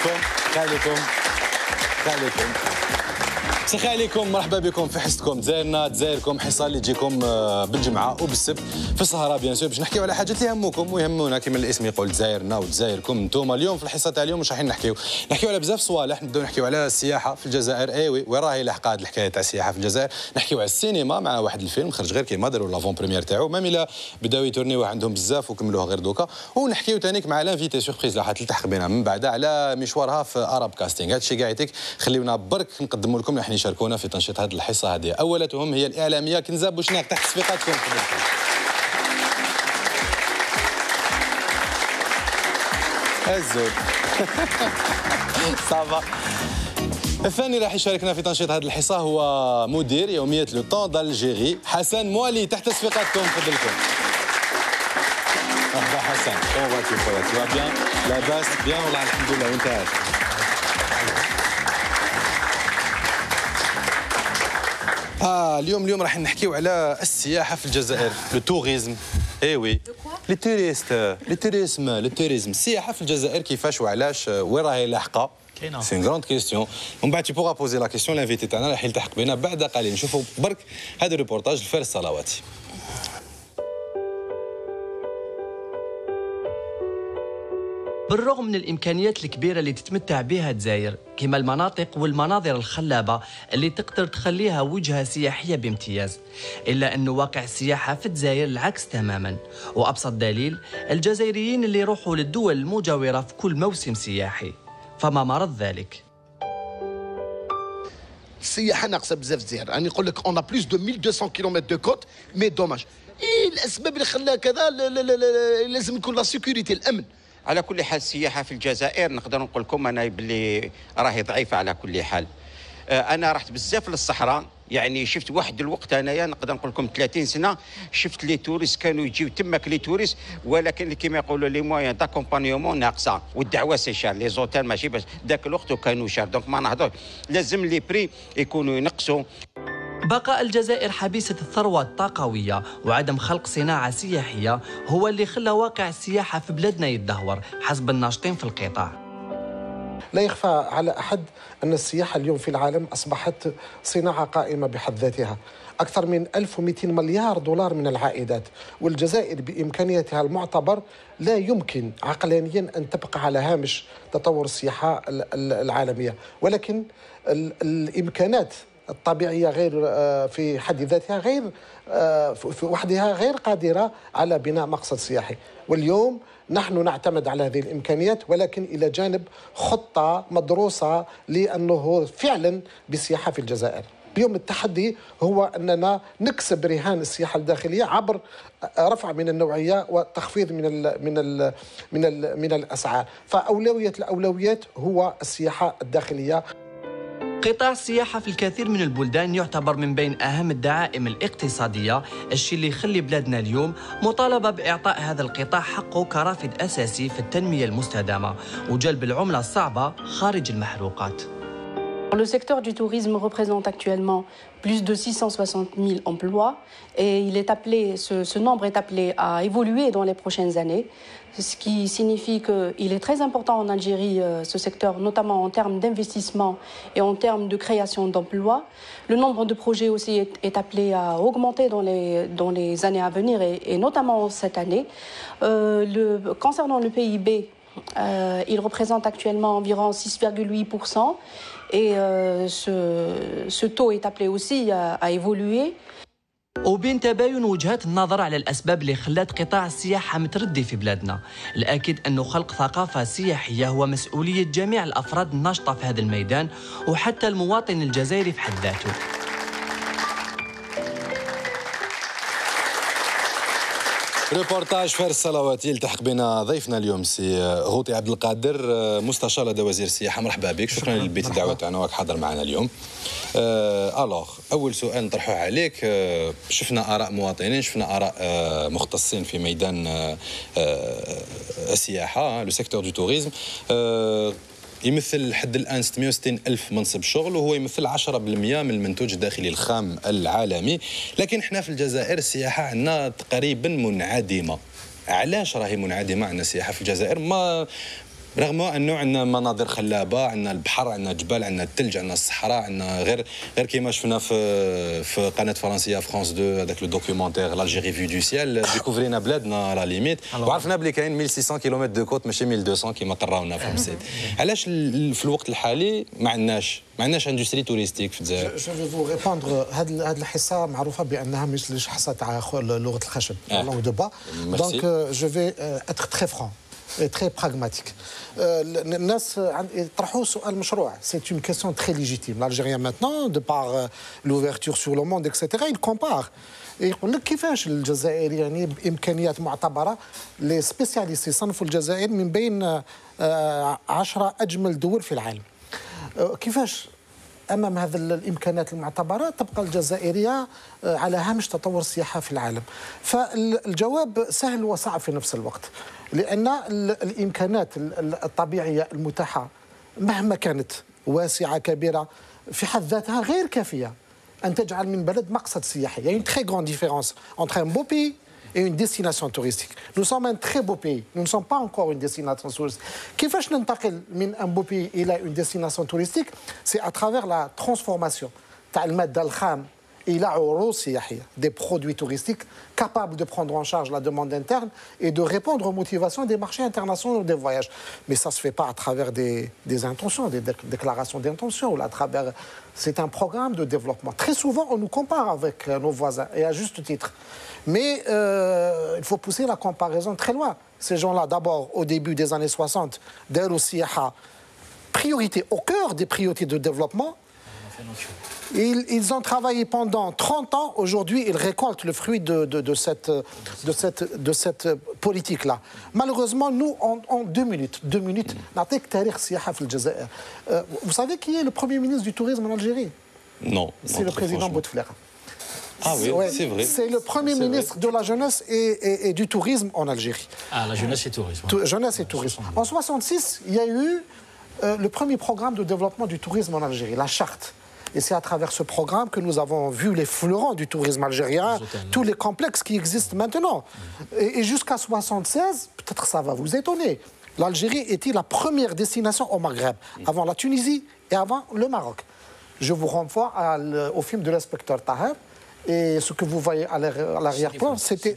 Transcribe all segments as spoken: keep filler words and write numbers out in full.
عليكم عليكم عليكم سخي عليكم، مرحبا بكم في حصتكم دزايرنا دزايركم، حصه اللي تجيكم بالجمعه وبالسبت في السهره بيان سور باش نحكيو على حاجات اللي يهموكم ويهمونا كما الاسم يقول دزايرنا ودزايركم انتم. اليوم في الحصه تاع اليوم واش رايحين نحكيو نحكيو على بزاف صوالح. نبداو نحكيو على السياحه في الجزائر، ايوي وين راهي لاحقه هذه الحكايه تاع السياحه في الجزائر. نحكيو على السينما مع واحد الفيلم خرج غير كيما داروا لافون بريمير تاعو، ميم الا بداو يتورنيوه عندهم بزاف وكملوه غير دوكا. ونحكيو ثانيك مع لانفيتي سوربريز اللي تلتحق بنا من بعد على مشوارها في اراب كاستينغ. هادشي كاع يعطيك خليونا برك نقدموا لكم اللي راح يشاركونا في تنشيط هذه الحصه هذه. اولتهم هي الاعلاميه كنزه بوشناق، تحت تصفيقاتكم. الزود صافا. الثاني راح يشاركنا في تنشيط هذه الحصه هو مدير يوميه لو طون دالجيري حسن موالي، تحت تصفيقاتكم فضلكم. مرحبا حسن، كون فاتي خويا؟ تو بيان؟ لاباس بيان والله الحمد لله، وانت عايش؟ آه اليوم اليوم راح نحكيو على السياحة في الجزائر، لو توريزم. اي وي لي توريست لي توريزم لو توريزم السياحة في الجزائر كيفاش وعلاش وين راهي لاحقة؟ سي اون غروند كيستيون. ومن بعد تي بوغا بوزي لا كيستيون لانفيتي تاعنا راح يلتحق بنا بعد قليل. نشوفوا برك هذا الريبورتاج لفارس الصلواتي. بالرغم من الإمكانيات الكبيرة اللي تتمتع بها الجزائر كما المناطق والمناظر الخلابة اللي تقدر تخليها وجهة سياحية بامتياز، إلا أن واقع السياحة في الجزائر العكس تماما. وأبسط دليل الجزائريين اللي يروحوا للدول المجاورة في كل موسم سياحي، فما مرض ذلك. السياحة ناقصة بزاف في الجزائر، راني نقول لك اون بلوس دو ألف ومئتين كيلومتر دو كوت، مي دوماج. إيه الأسباب اللي خلاها كذا؟ لازم يكون لا سيكوريتي، الأمن. على كل حال السياحه في الجزائر نقدر نقول لكم انا باللي راهي ضعيفه على كل حال. انا رحت بزاف للصحراء، يعني شفت واحد الوقت انايا نقدر نقول لكم ثلاثين سنه شفت لي توريست كانوا يجيو تماك لي توريست، ولكن كما يقولوا لي موان داكومبانيومون ناقصه، والدعوه سي شار، لي زوتيل ماشي باش ذاك الوقت كانوا شار، دونك ما نهضر لازم لي بري يكونوا ينقصوا. بقاء الجزائر حبيسة الثروة الطاقوية وعدم خلق صناعة سياحية هو اللي خلى واقع السياحة في بلادنا يتدهور حسب الناشطين في القطاع. لا يخفى على أحد أن السياحة اليوم في العالم أصبحت صناعة قائمة بحد ذاتها، أكثر من ألف ومئتين مليار دولار من العائدات، والجزائر بإمكانياتها المعتبر لا يمكن عقلانيا أن تبقى على هامش تطور السياحة العالمية، ولكن الإمكانات الطبيعية غير في حد ذاتها غير في وحدها غير قادرة على بناء مقصد سياحي. واليوم نحن نعتمد على هذه الإمكانيات، ولكن إلى جانب خطة مدروسة لأنه فعلا بالسياحة في الجزائر. اليوم التحدي هو أننا نكسب رهان السياحة الداخلية عبر رفع من النوعية وتخفيض من ال من ال من ال من الأسعار. فأولوية الأولويات هو السياحة الداخلية. قطاع السياحة في الكثير من البلدان يعتبر من بين أهم الدعائم الاقتصادية، الشيء اللي يخلي بلادنا اليوم مطالبة بإعطاء هذا القطاع حقه كرافد أساسي في التنمية المستدامة وجلب العملة الصعبة خارج المحروقات. Le secteur du tourisme représente actuellement plus de six cent soixante mille emplois et il est appelé, ce, ce nombre est appelé à évoluer dans les prochaines années, ce qui signifie qu'il est très important en Algérie, ce secteur, notamment en termes d'investissement et en termes de création d'emplois. Le nombre de projets aussi est, est appelé à augmenter dans les, dans les années à venir et, et notamment cette année. Euh, le, concernant le P I B, euh, il représente actuellement environ six virgule huit pour cent. Et euh, ce, ce taux est appelé aussi à, à évoluer. وبين تباين وجهات النظر على الأسباب اللي خلت قطاع السياحة متردي في بلادنا، الأكيد أنه خلق ثقافة سياحية هو مسؤولية جميع الأفراد الناشطة في هذا الميدان وحتى المواطن الجزائري في حد ذاته. ريبورتاج فارس الصلواتي. يلتحق بنا ضيفنا اليوم سي غوطي عبد القادر، مستشار لدى وزير السياحه. مرحبا بك، شكرا للبيت الدعوه تاعنا وراك حاضر معنا اليوم. آه الوغ اول سؤال نطرحوه عليك، آه شفنا اراء مواطنين، شفنا اراء آه مختصين في ميدان آه آه السياحه، لو سيكتور دو توريزم. آه يمثل لحد الآن ستمئة وستين ألف منصب شغل، وهو يمثل عشرة بالمئة من المنتوج الداخلي الخام العالمي. لكن احنا في الجزائر السياحة عندنا تقريبا منعدمة. علاش راهي منعدمة عندنا السياحة في الجزائر؟ ما رغم انه عندنا مناظر خلابه، عندنا البحر، عندنا الجبال، عندنا الثلج، عندنا الصحراء، عندنا غير غير كيما شفنا في في قناه فرنسيه فرانس اثنين هذاك لو دوكيومونتير لالجيري فيو دو سيال، ديكوفرينا بلادنا لا ليميت، وعرفنا بلي كاين ألف وستمية كيلومتر دو كوت ماشي ألف ومئتين كيما طراونا في السيد. علاش في الوقت الحالي ما عندناش ما عندناش اندستري توريستيك في الجزائر؟ جو في فو ريبوندر. هذه هذه الحصه معروفه بانها مش حصه تاع لغه الخشب لونغ دو با، دونك جو في اتر تري فران très pragmatique. الناس يطرحوا سؤال مشروع. C'est une question très légitime. L'Algérien maintenant, de par l'ouverture sur le monde, et cetera, il compare. يقول لك كيفاش الجزائر يعني بامكانيات معتبره لي سبيسياليست يصنفوا الجزائر من بين عشرة اجمل دول في العالم. كيفاش امام هذه الامكانيات المعتبره تبقى الجزائريه على هامش تطور السياحه في العالم؟ فالجواب سهل وصعب في نفس الوقت، لان الامكانات الطبيعيه المتاحه مهما كانت واسعه كبيره في حد ذاتها غير كافيه ان تجعل من بلد مقصد سياحي. Il y a une très grande différence entre un beau pays et une destination touristique. Nous sommes un très beau pays. Nous ne sommes pas encore une destination touristique. كيفاش ننتقل من un beau pays إلى une destination touristique? C'est à travers la transformation تاع المادة الخام إلى عروض سياحية, des produits touristiques capables de prendre en charge la demande interne et de répondre aux motivations des marchés internationaux des voyages. Mais ça ne se fait pas à travers des, des intentions, des déclarations d'intention, ou à travers... C'est un programme de développement. Très souvent, on nous compare avec nos voisins, et à juste titre. Mais euh, il faut pousser la comparaison très loin. Ces gens-là, d'abord, au début des années soixante, Darou Siyaha, priorité au cœur des priorités de développement. Ils, ils ont travaillé pendant trente ans. Aujourd'hui, ils récoltent le fruit de, de, de cette, de cette, de cette politique-là. Malheureusement, nous, en, en deux minutes, deux minutes, vous savez qui est le premier ministre du tourisme en Algérie? Non. C'est le président Bouteflika. Ah oui, ouais, c'est vrai. C'est le premier ministre vrai. de la jeunesse et, et, et du tourisme en Algérie. Ah, la jeunesse et tourisme. Tout, jeunesse et tourisme. En soixante-six, il y a eu euh, le premier programme de développement du tourisme en Algérie, la charte. Et c'est à travers ce programme que nous avons vu les fleurons du tourisme algérien, tous les complexes qui existent maintenant. Et, et jusqu'à soixante-seize, peut-être ça va vous étonner, l'Algérie était la première destination au Maghreb, avant la Tunisie et avant le Maroc. Je vous renvoie à, au film de l'inspecteur Taher. Et ce que vous voyez à l'arrière-plan, c'était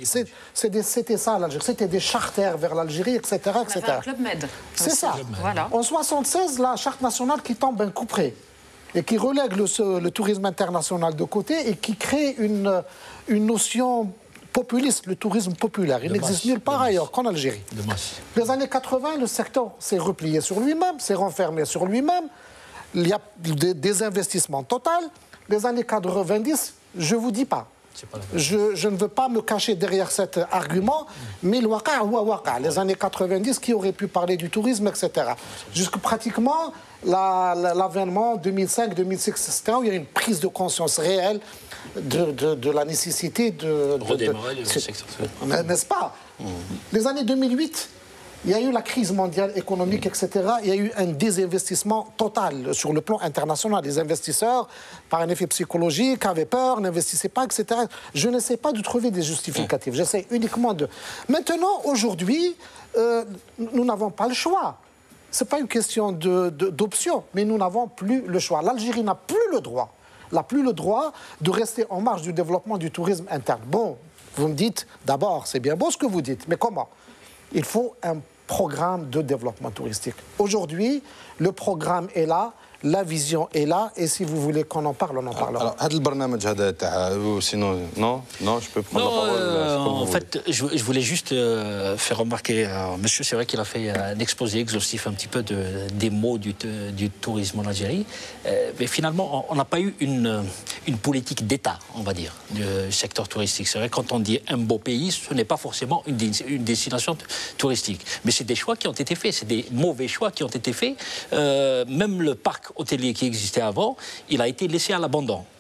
ça l'Algérie. C'était des charters vers l'Algérie, et cetera et cetera. Club Med. C'est ça. Voilà. En soixante-seize, la charte nationale qui tombe un coup près et qui relègue le, le tourisme international de côté et qui crée une, une notion populiste, le tourisme populaire. Il n'existe nulle part ailleurs qu'en Algérie. Les années quatre-vingt, le secteur s'est replié sur lui-même, s'est renfermé sur lui-même. Il y a des, des investissements totaux. Les années quatre-vingt-dix, je ne vous dis pas. Je, je ne veux pas me cacher derrière cet argument, mais le waqa'a huwa waqa'a. Les années quatre-vingt-dix, qui aurait pu parler du tourisme, et cetera. Jusque pratiquement l'avènement deux mille cinq deux mille six, et cetera, où il y a une prise de conscience réelle de, de, de la nécessité de... redémarrer le secteur. N'est-ce pas? mmh. Les années deux mille huit, il y a eu la crise mondiale économique, et cetera. Il y a eu un désinvestissement total sur le plan international. Les investisseurs, par un effet psychologique, avaient peur, n'investissaient pas, et cetera. Je n'essaie pas de trouver des justificatifs. J'essaie uniquement de... Maintenant, aujourd'hui, euh, nous n'avons pas le choix. Ce n'est pas une question d'option, mais nous n'avons plus le choix. L'Algérie n'a plus le droit, n'a plus le droit de rester en marge du développement du tourisme interne. Bon, vous me dites, d'abord, c'est bien beau ce que vous dites, mais comment? Il faut un programme de développement touristique. Aujourd'hui, le programme est là, la vision est là, et si vous voulez qu'on en parle, on en parlera. Alors, هذا البرنامج هذا تاع sinon non non je peux prendre non, la parole. Euh, en fait, je, je voulais juste euh, faire remarquer à monsieur, c'est vrai qu'il a fait un exposé exhaustif un petit peu de, des mots du, du tourisme en Algérie, euh, mais finalement, on n'a pas eu une, une politique d'État, on va dire, du secteur touristique. C'est vrai, quand on dit un beau pays, ce n'est pas forcément une, une destination touristique, mais c'est des choix qui ont été faits, c'est des mauvais choix qui ont été faits. Euh, même le parc hôtelier qui existait avant, il a été laissé à l'abandon.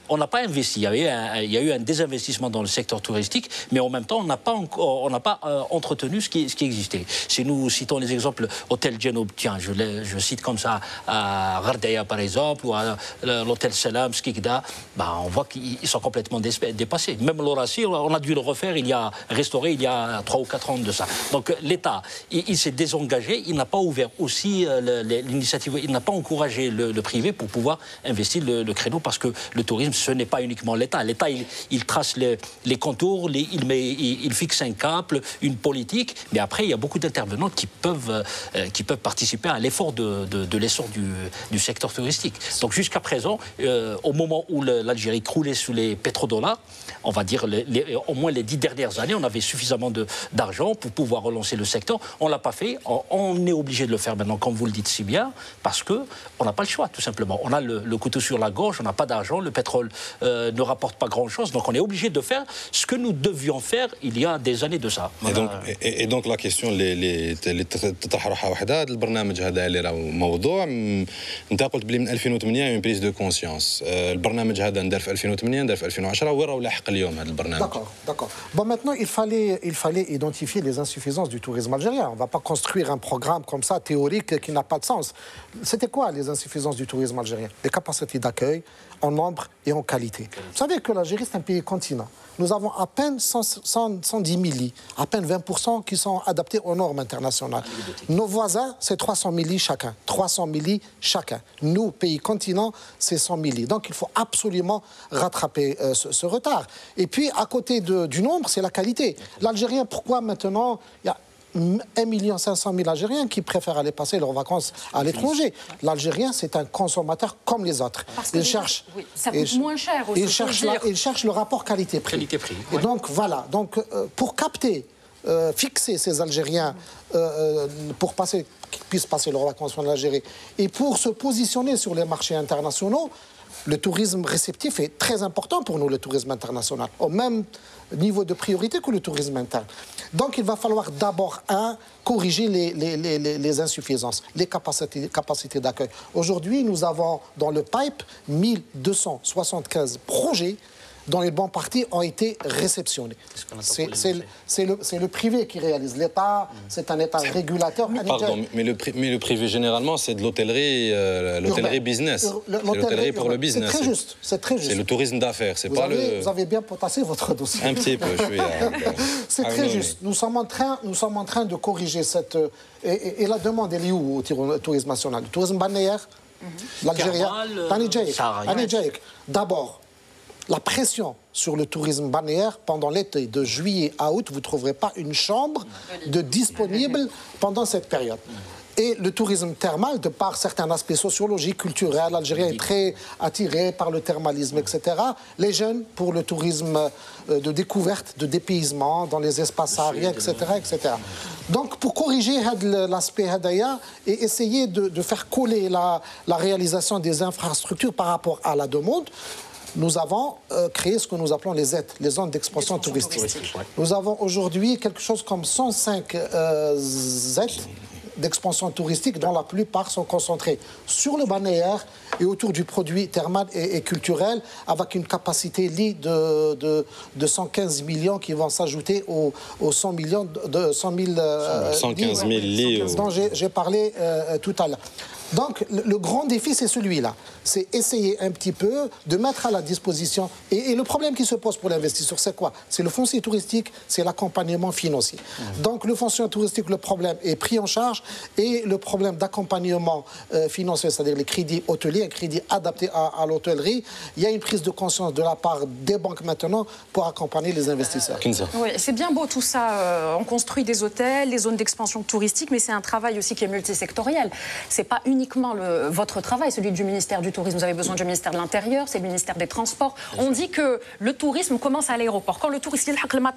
on n'a pas investi. Il y, a eu un, il y a eu un désinvestissement dans le secteur touristique, mais en même temps, on n'a pas, encore, on n'a pas euh, entretenu ce qui, ce qui existait. Si nous citons les exemples Hôtel Genoub, tiens, je, je cite comme ça à Ghardaïa par exemple, ou à l'Hôtel Salam, Skikda, bah, on voit qu'ils sont complètement dépassés. Même l'Horaci, on a dû le refaire, il y a restauré il y a trois ou quatre ans de ça. Donc l'État, il, il s'est désengagé, il n'a pas ouvert aussi euh, l'initiative, il n'a pas encouragé le, le privé pour pouvoir investir le, le créneau, parce que le tourisme, ce n'est pas uniquement l'État. L'État, il, il trace les, les contours, les, il, met, il, il fixe un cap, une politique, mais après, il y a beaucoup d'intervenants qui peuvent, euh, qui peuvent participer à l'effort de, de, de l'essor du, du secteur touristique. Donc jusqu'à présent, euh, au moment où l'Algérie croulait sous les pétrodollars, on va dire les, les, au moins les dix dernières années, on avait suffisamment d'argent pour pouvoir relancer le secteur. On ne l'a pas fait, on, on est obligé de le faire maintenant, comme vous le dites si bien, parce qu'on n'a pas le choix, tout simplement. On a le, le couteau sur la gorge, on n'a pas d'argent, le pétrole euh, ne rapporte pas grand-chose, donc on est obligé de faire ce que nous devions faire il y a des années de ça. Et donc, et, et donc la question اللي تطرح روحها وحدها هذا البرنامج هذا اللي راهو موضوع انت قلت بلي من ألفين وثمانية اون بريز دو كونسيونس البرنامج هذا ندار في ألفين وثمانية ندار في ألفين وعشرة وين راهو لاحق اليوم هذا البرنامج. D'accord, d'accord. Bon, maintenant il fallait il fallait identifier les insuffisances du tourisme algérien. On ne va pas construire un programme comme ça théorique qui n'a pas de sens. C'était quoi les insuffisances du tourisme algérien? Les capacités d'accueil en nombre et en qualité. Vous savez que l'Algérie c'est un pays continent. Nous avons à peine cent, cent, cent dix mille lits, à peine vingt pour cent qui sont adaptés aux normes internationales. Nos voisins, c'est trois cent mille lits chacun. trois cent mille lits chacun. Nous, pays continent, c'est cent mille lits. Donc il faut absolument rattraper euh, ce, ce retard. Et puis, à côté de, du nombre, c'est la qualité. L'Algérien, pourquoi maintenant il y a un million cinq cent mille Algériens qui préfèrent aller passer leurs vacances à l'étranger. L'Algérien, c'est un consommateur comme les autres. Parce que il les... cherche, oui, ça coûte il, moins cher aussi. Il cherche, la, il cherche le rapport qualité-prix. Qualité-prix. Et ouais. donc voilà. Donc euh, pour capter, euh, fixer ces Algériens euh, pour passer, qu'ils puissent passer leurs vacances en Algérie, et pour se positionner sur les marchés internationaux, le tourisme réceptif est très important pour nous, le tourisme international, au même niveau de priorité que le tourisme interne. Donc il va falloir d'abord, un, corriger les, les, les, les insuffisances, les capacités, capacités d'accueil. Aujourd'hui, nous avons dans le pipe mille deux cent soixante-quinze projets dont les bons parties ont été réceptionnés. C'est le, le, le privé qui réalise. L'État, c'est un État régulateur. Pardon, mais le, mais le privé, généralement, c'est de l'hôtellerie euh, l'hôtellerie business. L'hôtellerie pour le business. C'est très juste. C'est très juste. C'est le tourisme d'affaires. C'est pas avez, le... Vous avez bien potassé votre dossier. Un petit peu, je suis... C'est très juste. Nous sommes, en train, nous sommes en train de corriger cette... Et, et, et la demande, elle est où au tourisme national? Le tourisme balnéaire, mm-hmm. l'Algérien. D'abord, la pression sur le tourisme balnéaire pendant l'été, de juillet à août, vous ne trouverez pas une chambre de disponible pendant cette période. Et le tourisme thermal, de par certains aspects sociologiques, culturels, l'Algérien est très attiré par le thermalisme, et cetera. Les jeunes pour le tourisme de découverte, de dépaysement dans les espaces aériens, et cetera, et cetera. Donc, pour corriger l'aspect hadaya et essayer de, de faire coller la, la réalisation des infrastructures par rapport à la demande, nous avons euh, créé ce que nous appelons les Z, les zones d'expansion touristique. touristique ouais. Nous avons aujourd'hui quelque chose comme cent cinq euh, Z d'expansion touristique, dont la plupart sont concentrés sur le balnéaire et autour du produit thermal et, et culturel, avec une capacité lit de, de, de cent quinze millions qui vont s'ajouter aux, aux cent millions de cent mille euh, cent quinze mille lits dont j'ai parlé euh, tout à l'heure. Donc le, le grand défi, c'est celui-là. C'est essayer un petit peu de mettre à la disposition. Et, et le problème qui se pose pour l'investisseur, c'est quoi? C'est le foncier touristique, c'est l'accompagnement financier. Mmh. Donc le foncier touristique, le problème est pris en charge, et le problème d'accompagnement euh, financier, c'est-à-dire les crédits hôteliers, un crédit adapté à, à l'hôtellerie, il y a une prise de conscience de la part des banques maintenant pour accompagner les investisseurs. Euh, oui, c'est bien beau tout ça. Euh, on construit des hôtels, les zones d'expansion touristique, mais c'est un travail aussi qui est multisectoriel. C'est pas uniquement le, votre travail, celui du ministère du Tourisme. Vous avez besoin du ministère de l'Intérieur, c'est le ministère des Transports. On dit que le tourisme commence à l'aéroport. Quand le touriste,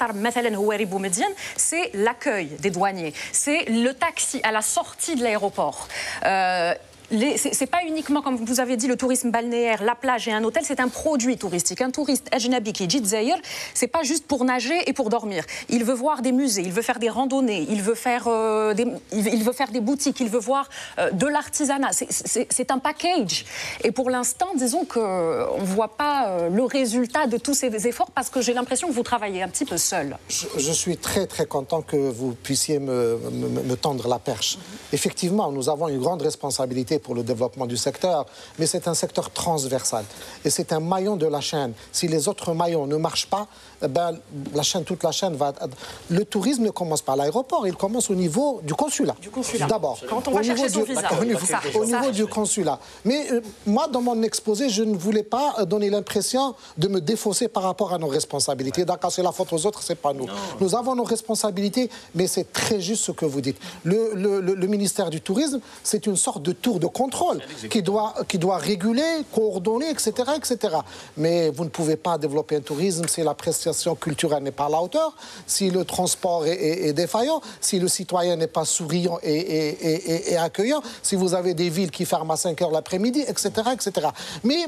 c'est l'accueil des douaniers, c'est le taxi à la sortie de l'aéroport. Euh, Ce n'est pas uniquement, comme vous avez dit, le tourisme balnéaire, la plage et un hôtel, c'est un produit touristique. Un touriste ajnabi qui dit Zaïr, ce n'est pas juste pour nager et pour dormir. Il veut voir des musées, il veut faire des randonnées, il veut faire, euh, des, il veut faire des boutiques, il veut voir euh, de l'artisanat. C'est un package. Et pour l'instant, disons qu'on ne voit pas euh, le résultat de tous ces efforts parce que j'ai l'impression que vous travaillez un petit peu seul. Je, je suis très très content que vous puissiez me, me, me tendre la perche. Mm-hmm. Effectivement, nous avons une grande responsabilité pour le développement du secteur, mais c'est un secteur transversal. Et c'est un maillon de la chaîne. Si les autres maillons ne marchent pas, ben, la chaîne, toute la chaîne va... Le tourisme ne commence pas à l'aéroport, il commence au niveau du consulat. Du consulat. D'abord. Quand on va chercher son visa. Au niveau, ça, au niveau ça, du consulat. Mais euh, moi, dans mon exposé, je ne voulais pas donner l'impression de me défausser par rapport à nos responsabilités. D'accord, c'est la faute aux autres, c'est pas nous. Non. Nous avons nos responsabilités, mais c'est très juste ce que vous dites. Le, le, le, le ministère du Tourisme, c'est une sorte de tour de contrôle qui doit, qui doit réguler, coordonner, et cetera, et cetera. Mais vous ne pouvez pas développer un tourisme si l'appréciation culturelle n'est pas à la hauteur, si le transport est, est, est défaillant, si le citoyen n'est pas souriant et, et, et, et accueillant, si vous avez des villes qui ferment à cinq heures l'après-midi, et cetera, et cetera. Mais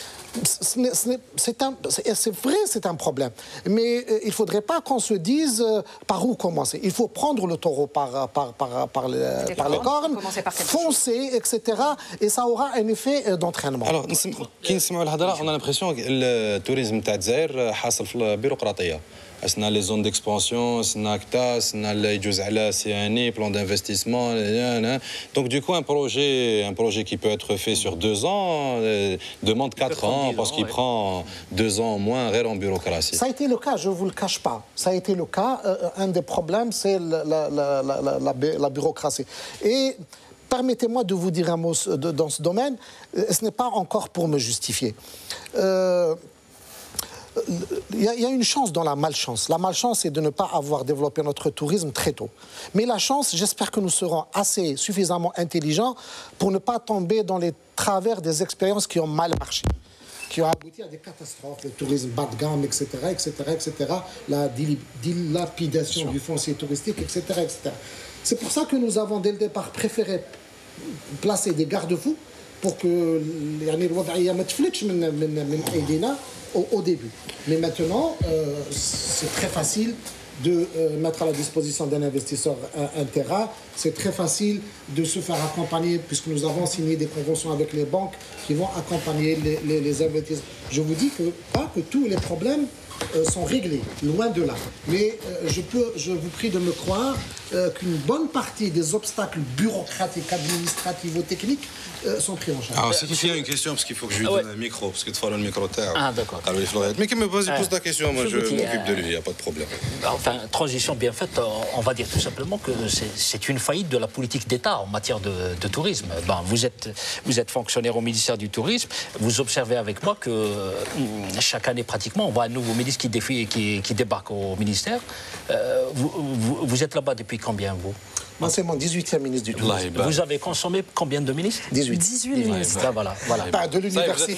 c'est vrai, c'est un problème. Mais euh, il ne faudrait pas qu'on se dise euh, par où commencer. Il faut prendre le taureau par, par, par, par, le, par les cornes, foncer, et cetera. Et ça aura un effet d'entraînement. Alors, quand on a l'impression que le tourisme de Zaïr حاصل في البيروقراطية. On les zones d'expansion, on a CTAS, on a les C A N I, plan d'investissement. Donc du coup, un projet, un projet qui peut être fait sur deux ans euh, demande quatre ans parce qu'il ouais. prend deux ans au moins en bureaucratie. Ça a été le cas, je ne vous le cache pas. Ça a été le cas. Euh, un des problèmes, c'est la, la, la, la, la, la bureaucratie. Et permettez-moi de vous dire un mot de, dans ce domaine. Ce n'est pas encore pour me justifier. Euh, Il y, a, il y a une chance dans la malchance. La malchance, c'est de ne pas avoir développé notre tourisme très tôt. Mais la chance, j'espère que nous serons assez suffisamment intelligents pour ne pas tomber dans les travers des expériences qui ont mal marché, qui ont abouti à des catastrophes, le tourisme bas de gamme, et cetera, et cetera, et cetera, la dilapidation du foncier touristique, et cetera, et cetera. C'est pour ça que nous avons, dès le départ, préféré placer des garde-fous pour que الوضعية ما تفلتش من من من أيدينا au début. Mais maintenant, euh, c'est très facile de euh, mettre à la disposition d'un investisseur un, un terrain. C'est très facile de se faire accompagner, puisque nous avons signé des conventions avec les banques qui vont accompagner les, les, les investisseurs. Je vous dis que pas que tous les problèmes euh, sont réglés, loin de là. Mais euh, je, peux, je vous prie de me croire euh, qu'une bonne partie des obstacles bureaucratiques, administratifs ou techniques euh, sont pris en charge. Alors, s'il y a une question, parce qu'il faut que je lui donne un micro, parce qu'il te faut le micro terre. Ah, d'accord. Mais qui me pose, pose la question, moi je m'occupe de lui, il n'y a pas de problème. Enfin, transition bien faite, on va dire tout simplement que c'est une faillite de la politique d'État en matière de, de tourisme. Ben, vous, êtes, vous êtes fonctionnaire au ministère du Tourisme, vous observez avec moi que chaque année pratiquement, on voit un nouveau ministre qui, défie, qui, qui débarque au ministère. Euh, vous, vous, vous êtes là-bas depuis combien, vous? Moi, c'est mon dix-huitième ministre du Tourisme. Vous avez consommé combien de ministres? dix-huit. dix-huit ministres. Ah, voilà, voilà. Pas de l'université,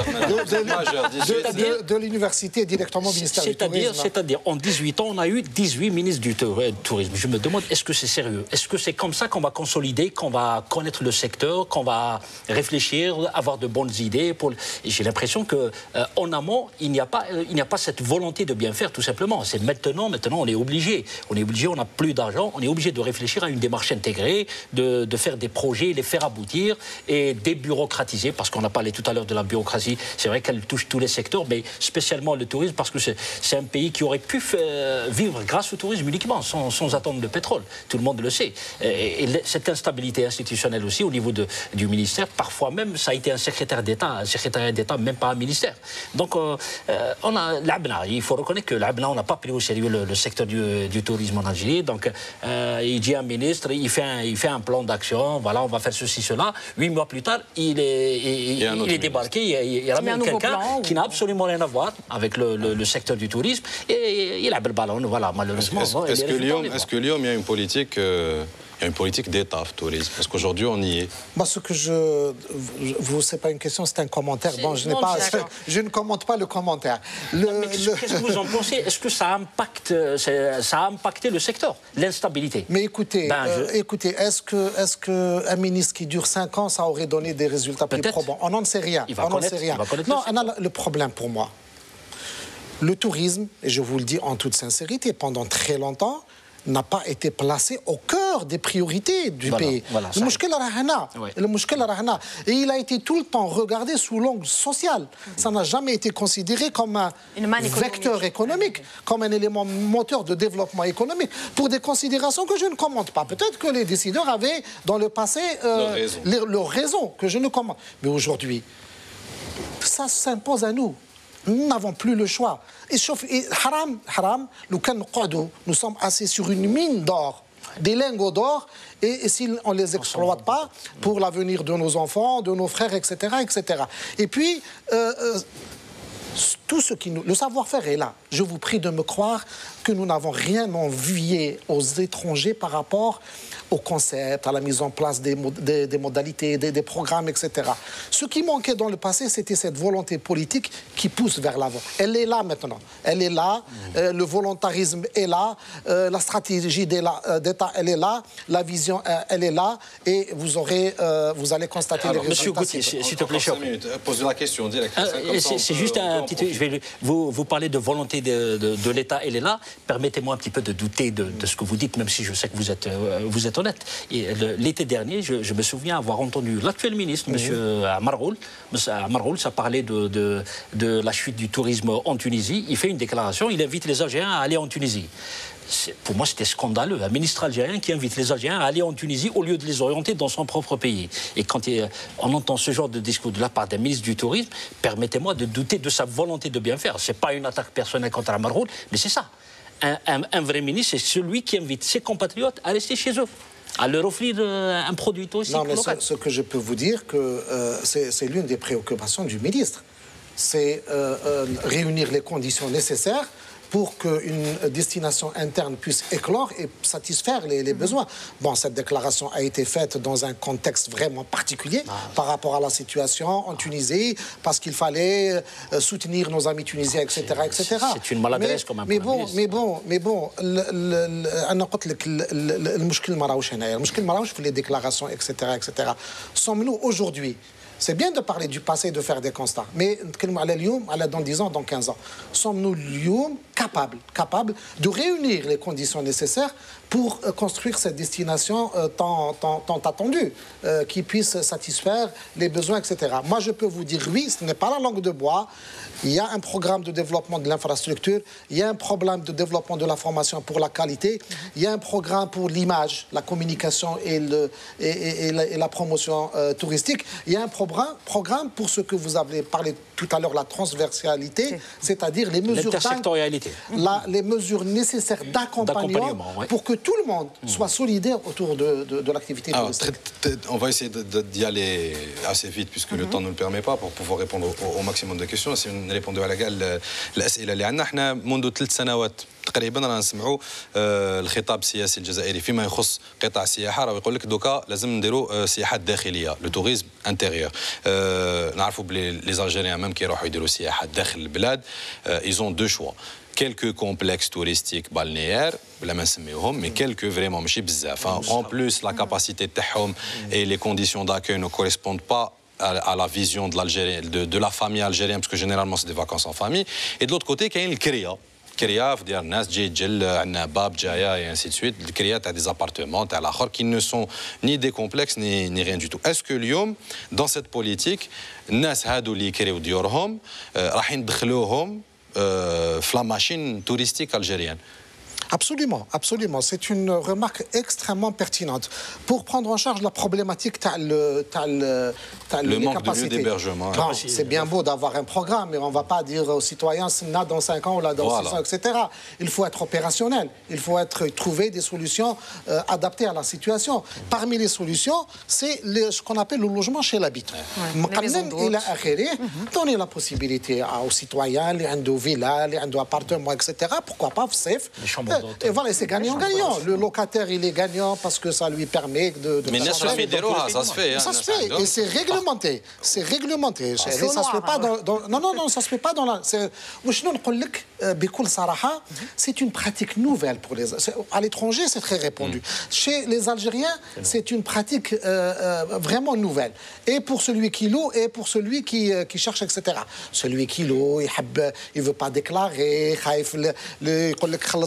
de, de, de l'université directement au ministère du Tourisme. C'est-à-dire, en dix-huit ans, on a eu dix-huit ministres du Tourisme. Je me demande, est-ce que c'est sérieux? Est-ce que c'est comme ça qu'on va consolider, qu'on va connaître le secteur, qu'on va réfléchir, avoir de bonnes idées pour... J'ai l'impression qu'en euh, amont, il n'y a pas, euh, il n'y a pas cette volonté de bien faire, tout simplement. C'est maintenant, maintenant, on est obligé. On est obligé, on n'a plus d'argent, on est obligé de réfléchir à une démarche intégrée, de, de faire des projets, les faire aboutir et débureaucratiser, parce qu'on a parlé tout à l'heure de la bureaucratie. C'est vrai qu'elle touche tous les secteurs, mais spécialement le tourisme, parce que c'est un pays qui aurait pu faire, vivre grâce au tourisme uniquement, sans, sans attendre le pétrole. Tout le monde le sait. Et, et cette instabilité institutionnelle aussi au niveau de, du ministère, parfois même, ça a été un secrétaire d'État, un secrétaire d'État, même pas un ministère. Donc, euh, on a l'Abna. Il faut reconnaître que l'Abna, on n'a pas pris au sérieux le, le secteur du, du tourisme en Algérie. Donc, euh, il dit un ministre, il fait un, il fait un plan d'action, voilà, on va faire ceci, cela. Huit mois plus tard, il est, il, il est débarqué, il, il ramène quelqu'un qui n'a absolument rien à voir avec le, le, le secteur du tourisme et il a le ballon, voilà, malheureusement. Est-ce est que Lyon, est-ce que Lyon, il y a une politique, euh, il y a une politique d'État au tourisme. Parce qu'aujourd'hui, on y est. Moi, ce que je... Vous, c'est pas une question, c'est un commentaire. Bon, je n'ai pas... Je ne commente pas le commentaire. Le, Qu'est-ce le... que vous en pensez? Est-ce que ça impacte, ça a impacté le secteur, l'instabilité? Mais écoutez, ben, euh, je... écoutez, est-ce que, est-ce que un ministre qui dure cinq ans, ça aurait donné des résultats plus probants? On n'en sait rien. Il va on n'en sait rien. Non, on a le problème pour moi. Le tourisme, et je vous le dis en toute sincérité, pendant très longtemps, n'a pas été placé au cœur des priorités du voilà, pays. Voilà, le mushkil rahana, le mushkil rahana. Et il a été tout le temps regardé sous l'angle social. Ça n'a jamais été considéré comme un vecteur économique, comme un élément moteur de développement économique, pour des considérations que je ne commente pas. Peut-être que les décideurs avaient, dans le passé, euh, leur, raison. Les, leur raison, que je ne commente. Mais aujourd'hui, ça s'impose à nous. Nous n'avons plus le choix. Et haram, haram, nous sommes assis sur une mine d'or, des lingots d'or, et, et si on ne les exploite pas pour l'avenir de nos enfants, de nos frères, et cetera, et cetera. Et puis, euh, euh, tout ce qui nous... Le savoir-faire est là. Je vous prie de me croire que nous n'avons rien envié aux étrangers par rapport au concept, à la mise en place des, des, des modalités, des, des programmes, et cetera. Ce qui manquait dans le passé, c'était cette volonté politique qui pousse vers l'avant. Elle est là maintenant. Elle est là. Mmh. Euh, le volontarisme est là. Euh, la stratégie d'État, elle est là. La vision, euh, elle est là. Et vous aurez, euh, vous allez constater Alors, les Monsieur résultats. Monsieur Gauthier, s'il te plaît, cher. Posez la question directe. Euh, C'est juste un petit... Je vais, vous, vous parlez de volonté de, de, de l'État, elle est là. Permettez-moi un petit peu de douter de, de ce que vous dites, même si je sais que vous êtes, euh, vous êtes honnête. L'été dernier, je, je me souviens avoir entendu l'actuel ministre, mmh. M. Amarroul. M. Amarroul, ça parlait de, de, de la chute du tourisme en Tunisie. Il fait une déclaration, il invite les Algériens à aller en Tunisie. Pour moi, c'était scandaleux. Un ministre algérien qui invite les Algériens à aller en Tunisie au lieu de les orienter dans son propre pays. Et quand on entend ce genre de discours de la part d'un ministre du Tourisme, permettez-moi de douter de sa volonté de bien faire. Ce n'est pas une attaque personnelle contre Amarroul, mais c'est ça. Un, un, un vrai ministre, c'est celui qui invite ses compatriotes à rester chez eux, à leur offrir euh, un produit touristique local. Non, mais local. Ce, ce que je peux vous dire, que euh, c'est l'une des préoccupations du ministre. C'est euh, euh, réunir les conditions nécessaires pour qu'une destination interne puisse éclore et satisfaire les, les besoins. Bon, cette déclaration a été faite dans un contexte vraiment particulier ah. par rapport à la situation en Tunisie, parce qu'il fallait euh, soutenir nos amis tunisiens, et cetera, et cetera. C'est une maladresse mais, comme un mais bon, mais bon, mais bon, أنا قلت لك المشكل ما راهوش هنايا، المشكل ما راهوش في les déclarations, et cetera, et cetera. Sommes-nous aujourd'hui? C'est bien de parler du passé et de faire des constats, mais dans dix ans, dans quinze ans, sommes-nous capables, capables de réunir les conditions nécessaires pour construire cette destination tant, tant, tant attendue, euh, qui puisse satisfaire les besoins, et cetera. Moi, je peux vous dire oui, ce n'est pas la langue de bois. Il y a un programme de développement de l'infrastructure, il y a un programme de développement de la formation pour la qualité, il y a un programme pour l'image, la communication et, le, et, et, et, la, et la promotion euh, touristique. Il y a un programme, programme pour ce que vous avez parlé tout à l'heure, la transversalité, c'est-à-dire les mesures l'intersectorialité, la, les mesures nécessaires d'accompagnement ouais. pour que tout le monde mmh. soit solidaire autour de, de, de l'activité touristique. On va essayer d'y aller assez vite puisque mmh. le temps ne le permet pas pour pouvoir répondre au, au maximum de questions. Si on répond على كاع الاسئله اللي عندنا احنا منذ ثلاث سنوات تقريبا رانا نسمعوا الخطاب السياسي الجزائري فيما يخص قطاع السياحه راه يقول لك دوكا لازم نديروا سياحات داخليه لو توريزم انتيريور نعرفوا بلي لي زالجيريان ميم كيروحوا يديروا سياحات داخل البلاد ايزون دو شوا quelques complexes touristiques balnéaires بلا ما نسميوهم mais quelques vraiment ماشي بزاف en plus la capacité تاعهم et les conditions d'accueil ne correspondent pas à la vision de l'Algérie, de, de la famille algérienne, parce que généralement c'est des vacances en famille. Et de l'autre côté, il y a le Kria. Kria, il y a Nas, Djidjel, Annabab, Djaya, et ainsi de suite. Le Kria, tu as des appartements, tu as la khor, qui ne sont ni des complexes, ni, ni rien du tout. Est-ce que l'Yom, dans cette politique, Nas Hadou li Kria ou Diorhom, Rahin Dkhlouhom, la machine touristique algérienne? Absolument, absolument. C'est une remarque extrêmement pertinente. Pour prendre en charge la problématique, tu as le, t'as le, t'as le manque de lieux d'hébergement. C'est bien beau d'avoir un programme, mais on ne va pas dire aux citoyens là dans cinq ans ou là dans voilà. six ans, et cetera. Il faut être opérationnel. Il faut être, trouver des solutions euh, adaptées à la situation. Parmi les solutions, c'est ce qu'on appelle le logement chez l'habitant. Ouais. Donner la possibilité aux citoyens, les villas, les appartements, et cetera. Pourquoi pas, safe. Les chambres et voilà, c'est gagnant-gagnant. Le locataire, il est gagnant parce que ça lui permet de... de mais ça se fait, ça se fait. Ça se fait, et c'est réglementé. C'est réglementé. Ça se fait pas dans... dans non, non, non, ça se fait pas dans la... C'est une pratique nouvelle pour les... À l'étranger, c'est très répandu. Chez les Algériens, c'est une pratique euh, euh, vraiment nouvelle. Et pour celui qui loue, et pour celui qui, euh, qui cherche, et cetera. Celui qui loue, il ne veut pas déclarer, il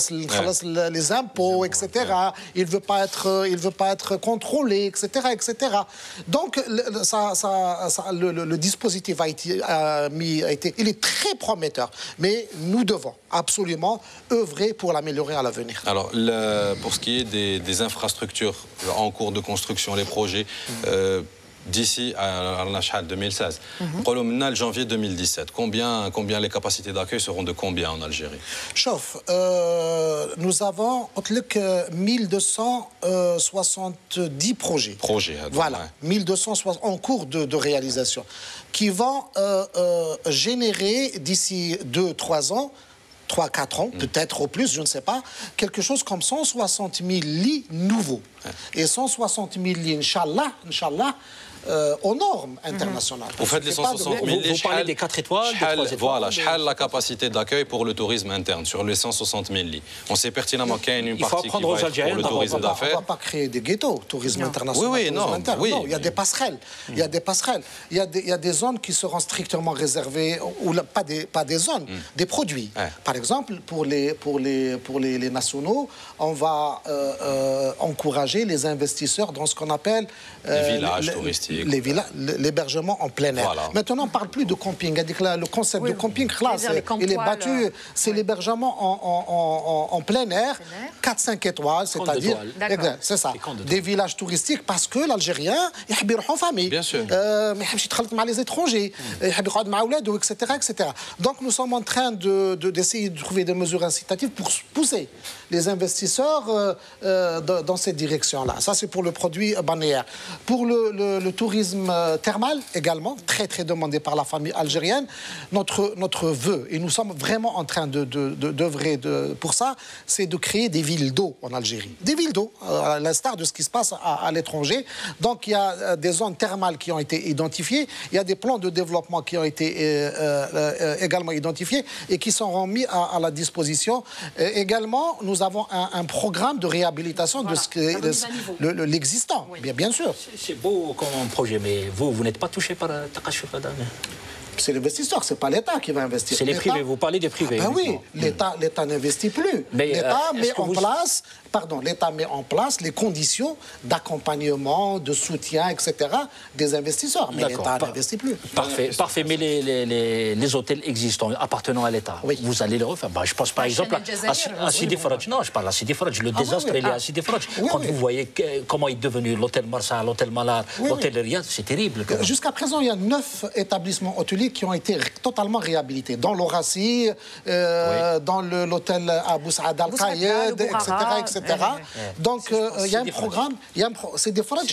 veut les impôts, et cetera. Il ne veut pas être, il veut pas être contrôlé, et cetera, et cetera. Donc, le, ça, ça, ça, le, le, le dispositif a été, a mis, a été, il est très prometteur. Mais nous devons absolument œuvrer pour l'améliorer à l'avenir. Alors, le, pour ce qui est des, des infrastructures en cours de construction, les projets, euh, d'ici à deux mille seize, mm-hmm. janvier deux mille dix-sept, combien, combien les capacités d'accueil seront de combien en Algérie? Chauffe, euh, nous avons mille deux cent soixante-dix projets. Projets, voilà, ouais. mille deux cent soixante en cours de, de réalisation, qui vont euh, euh, générer d'ici deux trois ans, trois quatre ans, mmh. peut-être au plus, je ne sais pas, quelque chose comme cent soixante mille lits nouveaux. Ouais. Et cent soixante mille lits, Inch'Allah, Inch'Allah, euh, aux normes internationales. Vous faites les cent soixante mille lits, vous parlez des quatre étoiles, des trois étoiles. Voilà, quelle la capacité d'accueil pour le tourisme interne sur les cent soixante mille lits. On sait pertinemment qu'il y a une partie qui va être pour le tourisme d'affaires. On ne va pas créer des ghettos, tourisme non. international. Oui, oui, non, interne. oui. non. Il y a des passerelles. Mm. Il y a des passerelles. Il y a des, il y a des zones qui seront strictement réservées, ou la, pas, des, pas des zones, mm. des produits. Ouais. Par exemple, pour les, pour les, pour les, les nationaux, on va euh, euh, encourager les investisseurs dans ce qu'on appelle euh, les villages les, touristiques. Les villages, l'hébergement en plein air. Voilà. Maintenant, on ne parle plus de camping. Le concept oui, de camping, là, il est battu. C'est oui. l'hébergement en, en, en, en plein air, quatre cinq étoiles, c'est-à-dire, c'est ça, des villages touristiques, parce que l'Algérien, il veut en famille. Bien sûr. Euh, il veut avec les étrangers, il veut et cetera, et cetera. Donc, nous sommes en train de, de, d'essayer de trouver des mesures incitatives pour pousser les investisseurs euh, euh, dans cette direction-là. Ça, c'est pour le produit balnéaire. Pour le, le, le tourisme thermal, également, très, très demandé par la famille algérienne, notre, notre vœu, et nous sommes vraiment en train de, de, de, d'œuvrer de, pour ça, c'est de créer des villes d'eau en Algérie. Des villes d'eau, euh, à l'instar de ce qui se passe à, à l'étranger. Donc, il y a des zones thermales qui ont été identifiées, il y a des plans de développement qui ont été euh, euh, également identifiés et qui sont remis à, à la disposition. Et également, nous avons un, un programme de réhabilitation voilà, de ce que le, le, l'existant, oui. bien, bien sûr. C'est beau comme projet, mais vous, vous n'êtes pas touché par Takashuf Adam? C'est l'investisseur, c'est pas l'État qui va investir. C'est les privés, vous parlez des privés. Ah ben oui, l'État, l'État n'investit plus. L'État euh, met en vous... place, pardon, l'État met en place les conditions d'accompagnement, de soutien, et cetera des investisseurs. Mais l'État n'investit plus. Parfait, parfait. Mais les, les, les, les hôtels existants appartenant à l'État, oui. vous allez les refaire. Bah, je pense par exemple à, à Sidi Faraj. Non, je parle à Sidi Faraj. Le ah, désastre, oui, oui. il est à Sidi Faraj. Oui, Quand oui. vous voyez que, comment est devenu l'hôtel Marsa, l'hôtel Malar, oui, l'hôtel oui. Riyad, c'est terrible. Jusqu'à présent, il y a neuf établissements hôteliers qui ont été totalement réhabilités. Dans l'Orassi, euh, oui. dans l'hôtel Abou Saad Al-Qaïd, et cetera, et cetera. Oui, oui. Donc, il euh, y a un programme. C'est des Faraj.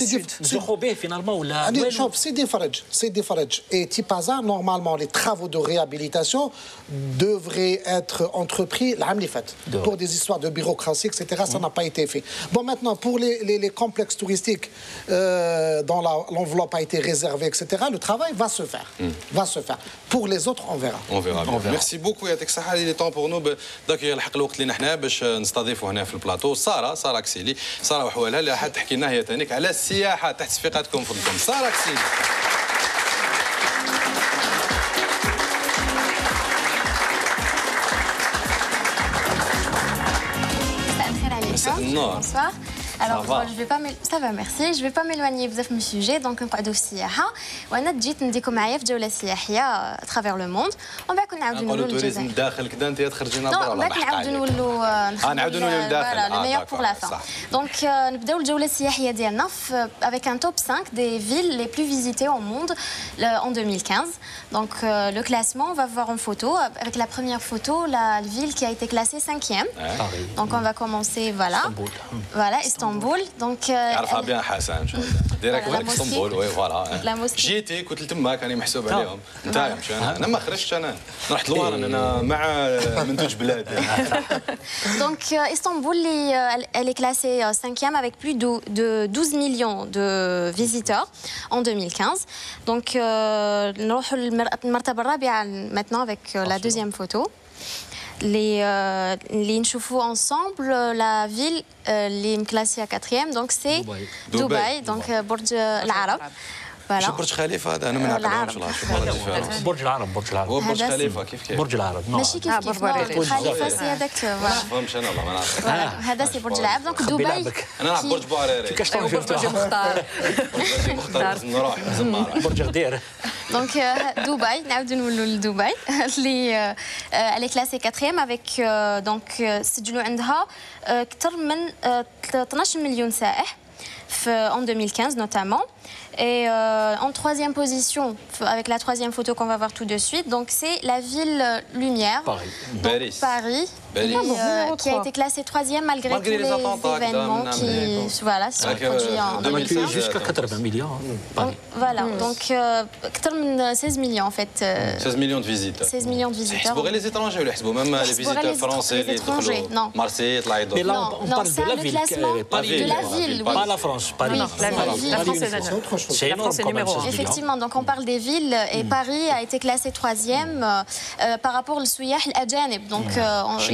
C'est finalement. C'est des Faraj. C'est des Faraj. Et type hasard, normalement, les travaux de réhabilitation devraient être entrepris l'année faite. Pour des histoires de bureaucratie, et cetera, ça n'a pas été fait. Bon, maintenant, pour les, les, les complexes touristiques euh, dont l'enveloppe a été réservée, et cetera, le travail va se faire. Mm. Va se faire. Pour les autres, on verra. On verra. On verra. Merci beaucoup. يعطيك الصحة. Il est temps pour nous داك يلحق الوقت اللي نحنا باش نستضيفوا هنا في البلاطو سارة سارة كسيلي سارة وحوالها اللي راح تحكي لنا هي ثانيك على السياحة تحت صفيقتكم فضلكم سارة كسيلي. Bonsoir. Alors, bon, je vais pas ça va, merci. Je vais pas m'éloigner بزاف من السوجي دونك نقعدوا في السياحه وانا جيت نديكم معايا في جوله سياحيه ترافير لو موند ومن بعد نعاودوا نقولوا التوريزم الداخل كذا انت تخرجينا برا ومن بعد نعاودوا نقولوا نعاودوا نقولوا للداخل لو ميور بور لا فان دونك نبداو الجوله السياحيه ديالنا avec un top cinq des villes les plus visitées au monde en deux mille quinze. Donc euh, le classement, on va voir en photo avec la première photo la ville qui a été classée cinquième. Donc on va commencer voilà. Voilà, Istanbul. اسطنبول. دونك يعرفها بيان حسن ان شاء الله ديريكت لا في اسطنبول وي فوالا لا موسكي. جيتي كنت تماك راني محسوب عليهم انت مش انا انا ما خرجتش انا رحت لورا انا مع منتوج بلاد. Donc euh, Istanbul, est, euh, elle est classée euh, cinquième avec plus de, de douze millions de visiteurs en deux mille quinze. Donc نروح المرتبة الرابعة maintenant avec euh, la deuxième photo. Les euh, les نشوفوا ensemble la ville اللي classée à quatrième. Donc c'est Dubaï. Donc برج العرب. شو برج خليفه هذا انا ما نعرفش والله شو برج العرب برج العرب هو برج خليفه كيف كيف برج العرب ماشي كيف كيف خليفه سي هذاك ما فهمش انا والله ما نعرف هذا سي برج العرب. دونك دبي انا نعرف برج بوعريري كاش برج مختار مختار لازم نروح لازم نروح برج غدير. دونك دبي نعاودوا نولوا لدبي اللي elle est classée quatrième avec دونك سجلوا عندها اكثر من اثناش مليون سائح en deux mille quinze notamment. Et euh, en troisième position, avec la troisième photo qu'on va voir tout de suite, donc c'est la ville lumière. Paris. Donc, Paris. Paris. Et, euh, qui a été classée troisième malgré, malgré tous les, les événements qui voilà, se sont produits en deux mille quinze. Jusqu'à quatre-vingts millions. Donc, voilà, donc euh, seize millions en fait. Euh, seize millions de visiteurs. seize millions de visiteurs. يحسبوا غير les étrangers ولا يحسبوا même les visiteurs français اللي يدخلوا مارسيل يطلع يدور. Mais là on parle de la ville, pas de la ville, pas la France, pas la ville. La France c'est c'est énorme quand même. Effectivement, donc on parle des villes et mm. Paris a été classé troisième euh, euh, par rapport au Souyah al-Ajanib. Donc euh, on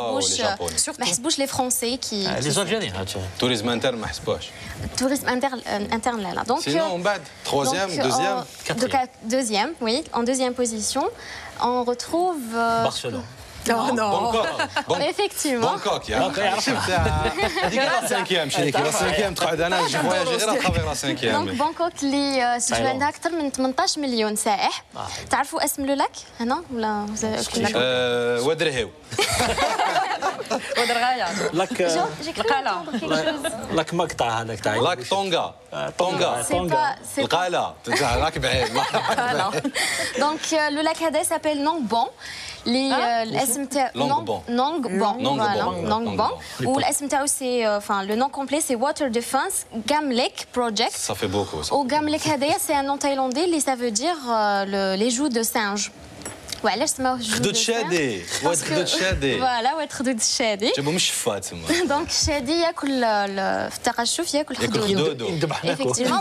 ما حسبوش les Français qui les Algériens. Tourisme interne ما حسبوش. Tourisme interne interne là. Donc sinon on bat troisième, deuxième, quatrième. Deuxième, oui, en deuxième position, on retrouve Barcelone. Non, non. Bangkok. Effectivement. Bangkok, يا شفت هذيك لا سانكيام شريكي لا سانكيام تقعد انا نجي فواياجي غير اترافيغ لا سانكيام. دونك بانكوك اللي سجلوا عندها اكثر من ثمانطاش مليون سائح. تعرفوا اسم لو لاك هنا ولا واد رهيو واد الغايه لك القاله لك مقطع هذاك تاع لاك طونغا طونغا القاله راك بعيد. دونك لو لاك هذا سابيل نونغ بون اللي الاسم تاع نونغ بون نونغ بون والاسم تاعو سي enfin le nom complet c'est Water Defense Gamlek Project. Ça fait beaucoup ça. و Gamlek هذايا c'est un nom thaïlandais اللي ça veut dire les joues de singe. وعلاش سماوه جوج خدود شادي واد خدود شادي فوالا واد خدود الشادي جابوا من الشفات تما. دونك الشادي ياكل في التقشف ياكل خدود يذبح ناكل effectivement.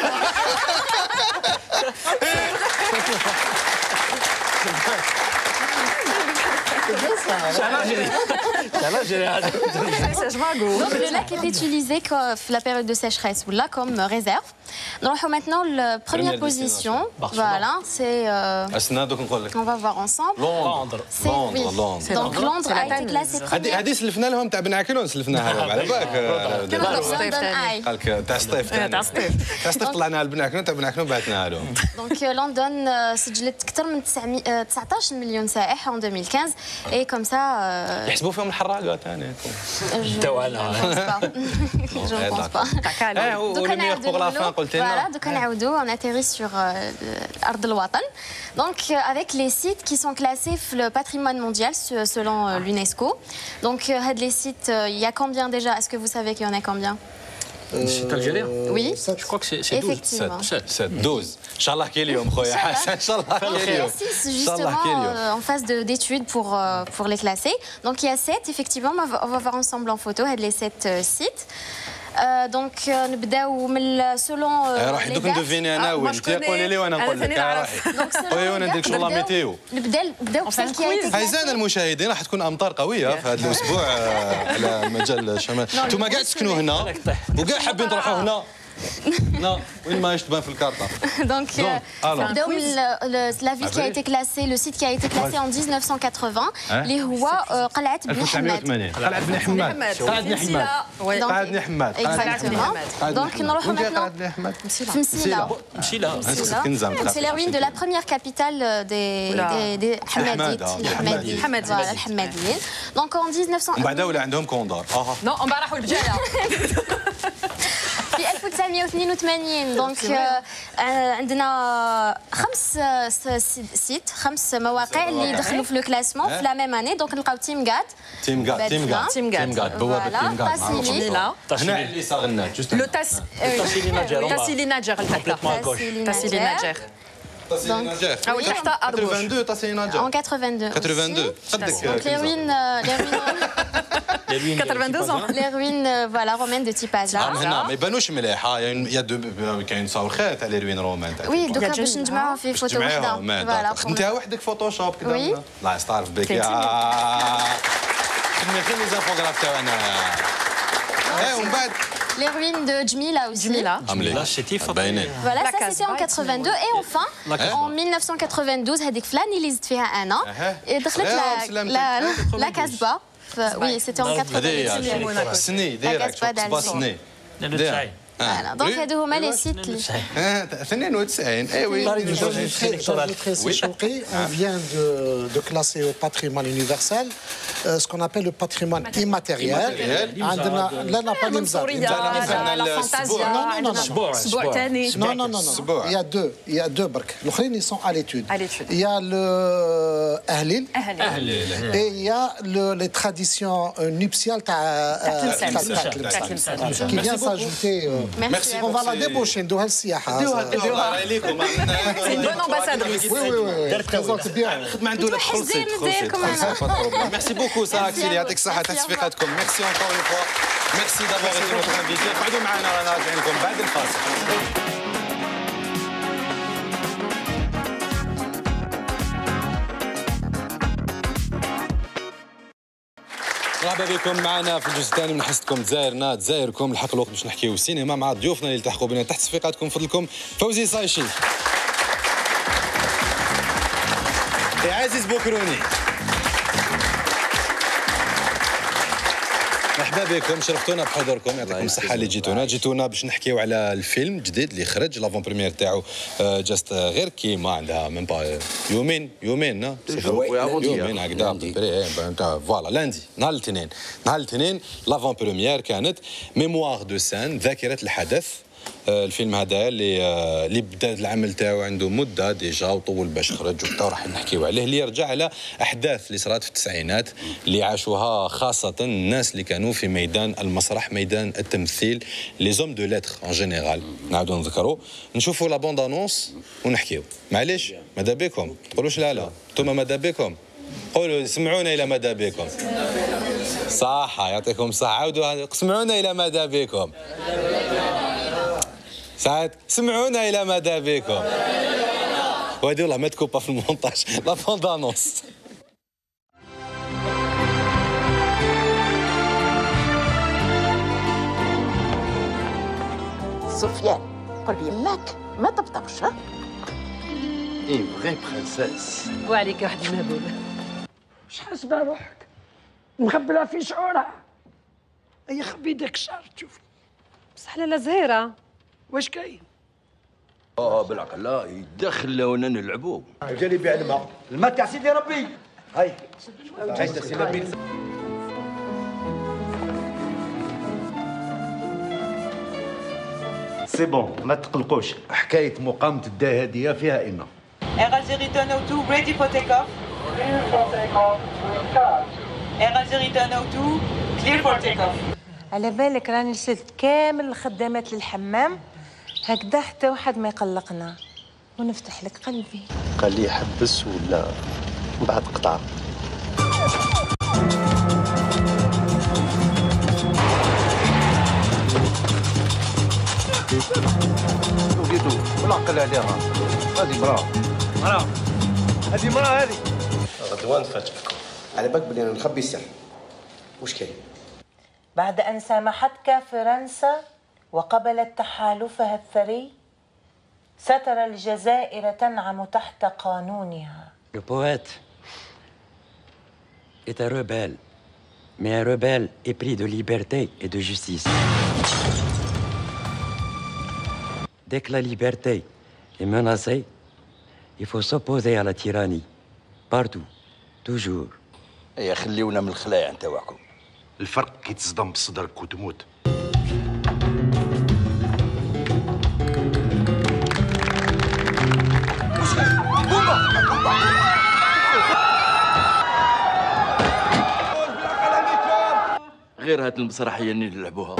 Donc le lac est utilisé dans la période de sécheresse ou là comme réserve. Donc maintenant la première position, voilà, c'est. On va voir ensemble. Londres. Londres. Londres. Donc Londres a été classée première. هذه سلفنا لهم تاع بناكلون سلفناها لهم على بالك. قالك تاع الصيف تاع الصيف تاع الصيف طلعناها البناكلون تاع بناكلون بعثناها لهم. Donc لندن سجلت أكثر من تسعطاش مليون سائح en deux mille quinze et comme ça. يحسبوا فيهم الحراقه ثاني. توالا. Je ne pense pas. Voilà, donc on a on atterrit sur l'Ard الوطن. Donc avec les sites qui sont classés le patrimoine mondial selon l'UNESCO. Donc les sites, il y a combien déjà? Est-ce que vous savez qu'il y en a combien? C'est algérien? Oui. Je crois que c'est douze. Effectivement. douze. Inch'Allah qu'il y ait خويا حسن. Inch'Allah qu'il y ait. six justement en phase d'études pour pour les classer. Donc il y a sept effectivement, on va voir ensemble en photo les sept sites. دونك نبداو من سولون روحي دوك ندوفيني انا وانت قولي لي وانا نقول لك روحي قولي وانا ندير شغل ميتيو. نبدا نبداو بسال كي اعزائنا المشاهدين راح تكون امطار قويه في هذا الاسبوع على مجال الشمال. انتم كاع تسكنوا هنا وكاع حابين تروحوا هنا. Non, une image de في الكارطة. Donc, نبداو من la ville qui a été classée, le site qui a été classé en dix-neuf cent quatre-vingts, اللي هو قلعة بن حماد. قلعة بن حماد. قلعة بن حماد. قلعة بن حماد. Exactement. Donc نروحوا maintenant في مسيلة. مسيلة. C'est la ruine de la première capitale des des des Hamadites. Hamad. Voilà, الحماديين. Donc en dix-neuf cents. ومن بعد ولا عندهم كوندار. Non, امبارح والبجاية. في ألف تسعمائة واثنين وثمانين. دونك عندنا خمس سيت خمس مواقع اللي دخلوا في لو كلاسمون في لا ميم اني. دونك نلقاو تيم غات تيم غات تيم غات تيم غات بوابه تيم غات هنا اللي صاغلنا لو تاس تاسيلي ناجر تاسيلي ناجر تاسيلي ناجر تاسيلي ناجر او تحت اثنين تاسيلي ناجر en quatre-vingt-deux. quatre-vingt-deux Donc les ruines, les ruines, quatre-vingt-deux ans. les ruines, voilà, romaines de type Aza. هنا ما يبانوش مليحه يا دو كاين تصاور خير تاع لي روين رومان تاع وي دوكا باش نجمعوهم في فوتو وحده. فوالا خدمتيها وحدك فوتوشوب كذا. وي الله يستعرف بك يا خدمي خير لي زانفوغراف تاعنا. ايه ومن بعد les ruines de Djmila aussi. Djmila. Là, c'était Voilà, ça c'était en quatre-vingt-deux. Et enfin, en mille neuf cent quatre-vingt-douze, هذيك فلان اللي زدت فيها انا دخلت لا لا لا كاسبا. Oui, c'était en quatre-vingt-douze. سني ديريكت كاسبا سني. Voilà, donc هادو هما لي سيت اللي اثنين وتسعين. اي وي on vient de, de classer au patrimoine universel euh, ce qu'on appelle le patrimoine immatériel. عندنا لنا بالمزار. لا فانتازيا. Non non non. اسبوع ثاني. Non non non non. Il y a deux, il y a deux برك. الاخرين ils sont à l'étude. Il y a le أهليل. Et il y a le, les traditions nuptiales تاع qui vient s'ajouter. Merci. On va la débaucher ندوها للسياحة. ندوها عليكم. C'est une bonne ambassadrice. Oui oui oui. Présente bien. خدمة عندنا تخلصي تخلصي. Merci beaucoup ساعة سيدي يعطيك الصحة تاع تصفيقاتكم. Merci encore une fois. Merci d'avoir été notre invité. قعدوا معنا رانا راجعين لكم بعد الفاصل. مرحبا بكم معنا في الجزء الثاني من حصتكم تزايرنا تزايركم. الحق الوقت باش نحكيو سينما مع ضيوفنا اللي التحقوا بنا تحت تصفيقاتكم. فضلكم فوزي صايشي، يا عزيز بوكروني، مرحبا بكم، شرفتونا بحضوركم، يعطيكم الصحة اللي جيتونا. جيتونا باش نحكيو على الفيلم جديد اللي خرج لافون بريمير تاعو جاست غير كيما عندها ميم با يومين يومين يومين هكذا فوالا لاندي نهار الاثنين نهار الاثنين لافون بريمير كانت ميموار دو سان ذاكرة الحدث. الفيلم هذا اللي اللي بدا العمل تاعو عنده مده ديجا وطول باش خرج وبدا راح نحكيو عليه، اللي يرجع على احداث اللي صارت في التسعينات اللي عاشوها خاصه الناس اللي كانوا في ميدان المسرح، ميدان التمثيل، لي زوم دو ليتر ان جينيرال. نعاودوا نذكروا نشوفوا لا بوند انونس ونحكيو. معليش ماذا بكم تقولوش لا لا انتم ماذا بكم قولوا سمعونا الى ماذا بكم. صح يعطيكم الصحه، عاودوا سمعونا الى ماذا بكم. ساعات سمعونا الى ماذا بكم. وهذه والله ما تكوبا في المونتاج لا بوند انونس. سفيان قل لي يماك ما طبطبش ها؟ ايه فغي برنسيس. وعليك واحد المهبوبه. واش حاسبه روحك؟ مخبله في شعورها. هي خبي داك الشعر تشوفي. بصح لاله زهيره واش كاين؟ اه بالعقل لا يدخلونا نلعبوا. جا لي بيع الماء، الماء تاع سيدي ربي. هاي هاي سيدي ربي. سي بون ما تقلقوش، حكايه مقاومه الدهاديه فيها ان. Air Algérie turn oh two ready for takeoff. Clear for takeoff. Air Algérie turn oh two clear for takeoff. على بالك راني رسلت كامل الخدامات للحمام هكذا حتى واحد ما يقلقنا ونفتح لك قلبي. قال لي حبس ولا بعد قطع. لقيتو والعقل عليها. هذه مراه مراه هذه مراه هذه غدوان فات بكم. على بالك بلي انا نخبي السر. واش كاين؟ بعد أن سامحتك فرنسا وقبلت تحالفها الثري سترى الجزائر تنعم تحت قانونها. Le poète est un rebelle, mais un rebelle épris de liberté et de justice. Dès que la liberté est menacée, il faut s'opposer à la tyrannie. Partout, toujours. يا خليونا من الخلايع نتاعكم. الفرق كي تصدم بصدرك وتموت. غير هاد المسرحيه اللي نلعبوها.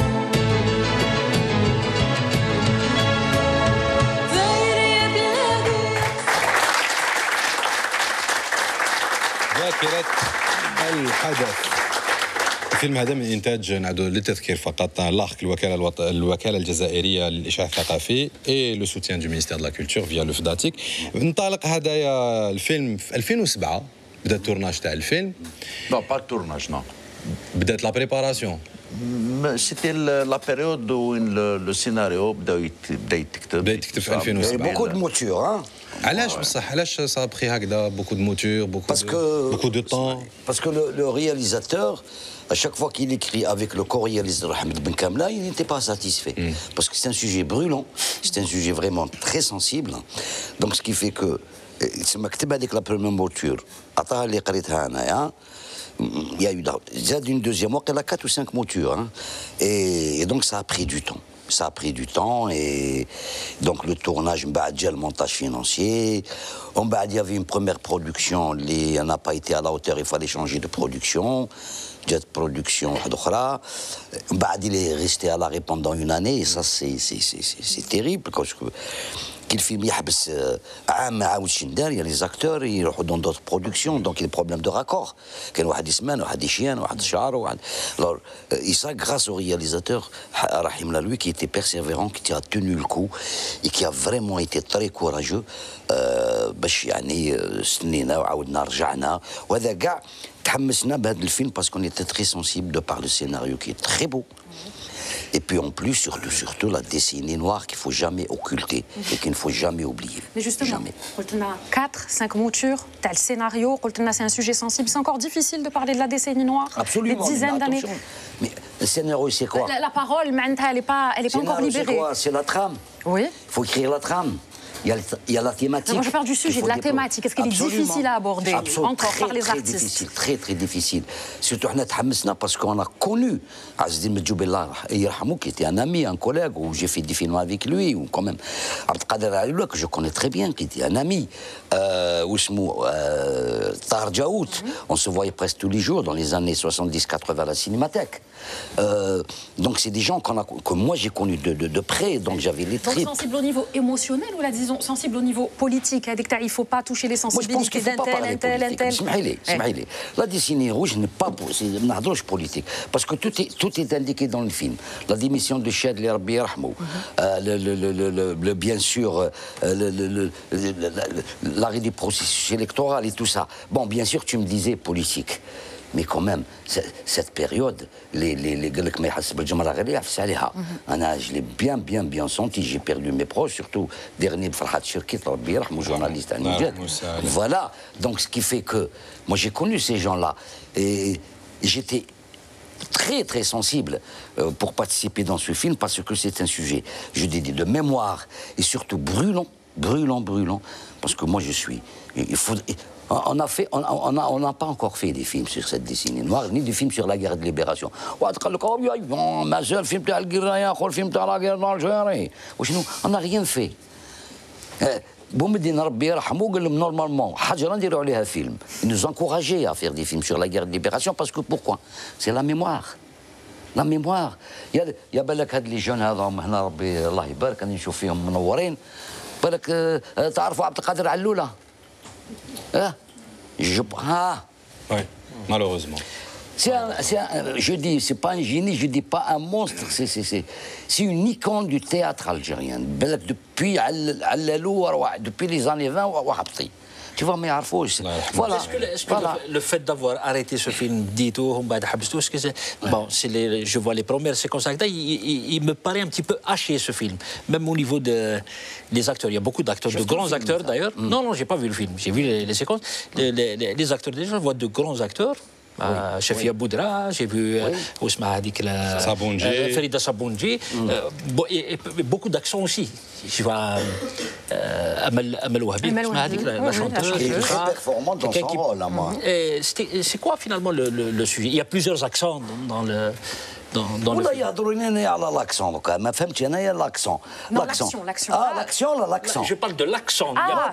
ذاكرة الحدث. الفيلم هذا من انتاج نعدو للتذكير فقط لاخ الوكاله الوط... الوكاله الجزائريه للاشعاع الثقافي اي لو سوتيان دو مينيستير دو لا كولتور فيا لو فداتيك. انطلق هذايا الفيلم في ألفين وسبعة، بدا التورناج تاع الفيلم. نو با التورناج نو بدات لا بريباراسيون. سيتي لا بيريود وين لو سيناريو بدا بدا يتكتب بدا يتكتب في ألفين وسبعة. بوكو دو موتور ها. علاش بصح علاش صا بخي هكذا بوكو دو موتور بوكو بوكو دو طون؟ باسكو لو رياليزاتور à chaque fois qu'il écrit avec le co-réalisateur Ahmed Ben Kamla, il n'était pas satisfait. Mm. Parce que c'est un sujet brûlant, c'est un sujet vraiment très sensible. Donc ce qui fait que, c'est مكتب avec la première mouture, عطاها اللي قريتها أنا, il y a eu زاد une deuxième fois qu'elle a quatre ou cinq moutures. Hein. Et, et donc ça a pris du temps. Ça a pris du temps et donc le tournage, le montage financier. Il y avait une première production, elle n'a pas été à la hauteur, il fallait changer de production. Jet production, il est resté à l'arrêt pendant une année et ça c'est terrible parce que qu'il film يحبس عام ما عاودش ندار يا لي زاكتور يروحوا دون دوت برودكسيون دونك لي بروبليم دو راكور كان واحد يسمان واحد يشيان واحد شعر واحد alors et ça grâce au réalisateur Rahim Laloui qui était persévérant qui a tenu le coup et qui a vraiment été très courageux باش يعني سنينا وعاودنا رجعنا وهذا كاع تحمسنا بهذا الفيلم parce qu'on était très sensible de par le scénario qui est très beau. Et puis en plus, surtout, surtout la décennie noire qu'il ne faut jamais occulter et qu'il ne faut jamais oublier. Mais justement, jamais. on a quatre, cinq moutures, tu as le scénario, c'est un sujet sensible. C'est encore difficile de parler de la décennie noire. Absolument. Des dizaines d'années. Mais le scénario, c'est quoi? La, la parole, elle n'est pas, elle est pas encore libérée. C'est quoi? C'est la trame. Oui. Il faut écrire la trame. Il y, a, il y a la thématique. Non, moi je parle du sujet, de la thématique. Est-ce qu'elle est difficile à aborder Absolument. encore très, par les très artistes? Difficile, très très difficile. Surtout on a تحمسنا parce qu'on a connu Azdin Medjoub Allah Yerhamou qui était un ami, un collègue où j'ai fait des films avec lui ou quand même Abdelkader Alioua que je connais très bien qui était un ami. Ousmou Tahar Djaout, on se voyait presque tous les jours dans les années soixante-dix quatre-vingts à la Cinémathèque. Euh, donc c'est des gens qu'on a, que moi j'ai connus de, de, de près, donc j'avais les tripes. Donc sensible au niveau émotionnel ou là disons sensible au niveau politique? Il ne faut pas toucher les sensibilités d'un tel, un tel, un tel. Ouais. La décennie rouge n'est pas politique, parce que tout est, tout est indiqué dans le film. La démission de Chad El Rabbi Rahmou, bien sûr l'arrêt du processus électoral et tout ça. Bon, bien sûr, tu me disais politique. Mais quand même, cette période, les les les gars qui m'ont بالجمرة غير يعفس عليها. أنا je l'ai bien bien bien senti. J'ai perdu mes proches, surtout dernier فرحات شركة ربي يرحمه journaliste à Niger. Voilà. Donc ce qui fait que moi j'ai connu ces gens-là et j'étais très très sensible euh, pour participer dans ce film parce que c'est un sujet, je dis, de mémoire et surtout brûlant, brûlant, brûlant. Parce que moi je suis, il faut. On a fait, on n'a on a, on a pas encore fait des films sur cette décennie noire, ni des films sur la guerre de libération. On n'a rien fait. Boumedine Rabbi Yarhamou قال لهم normalement حاجة نديروا عليها film. Ils nous encourageaient à faire des films sur la guerre de libération parce que pourquoi? C'est la mémoire. La mémoire. يا يا بالك هاد لي جون هذاهم هنا ربي الله يبارك أنا نشوف فيهم منورين. بالك تعرفوا عبد القادر علولة. Ah, je... ah. Oui, malheureusement. C'est un, c'est un, je dis, c'est pas un génie, je dis pas un monstre, c'est, c'est, c'est, c'est une icône du théâtre algérien. Depuis, depuis les années vingt, tu vois, mais Arfouch, voilà. Est-ce que, le, est-ce que voilà. le, le fait d'avoir arrêté ce film, Dito, est-ce que c'est, bon, c'est les, je vois les premières séquences, il, il, il me paraît un petit peu haché ce film, même au niveau de, des acteurs. Il y a beaucoup d'acteurs, de grands acteurs d'ailleurs. Mm. Non, non, j'ai pas vu le film, j'ai vu les, les séquences. Les, les, les, les acteurs, déjà, je vois de grands acteurs. Oui. Euh, Chefia oui. Boudra, j'ai vu oui. euh, Sabonji. Euh, Ferida Sabonji, mm. euh, bo et, et, beaucoup d'accents aussi. Je vois euh, Amal, Amal Wahabi, la, la chanteuse. Elle est très performante dans son rôle, là, moi. C'est quoi finalement le, le, le sujet? Il y a plusieurs accents dans, dans le... ولا يهضروا لنا على لاكسون دوكا ما فهمتش انايا لاكسون لاكسون لاكسون اه لاكسون لا لاكسون جو بارل دو لاكسون آه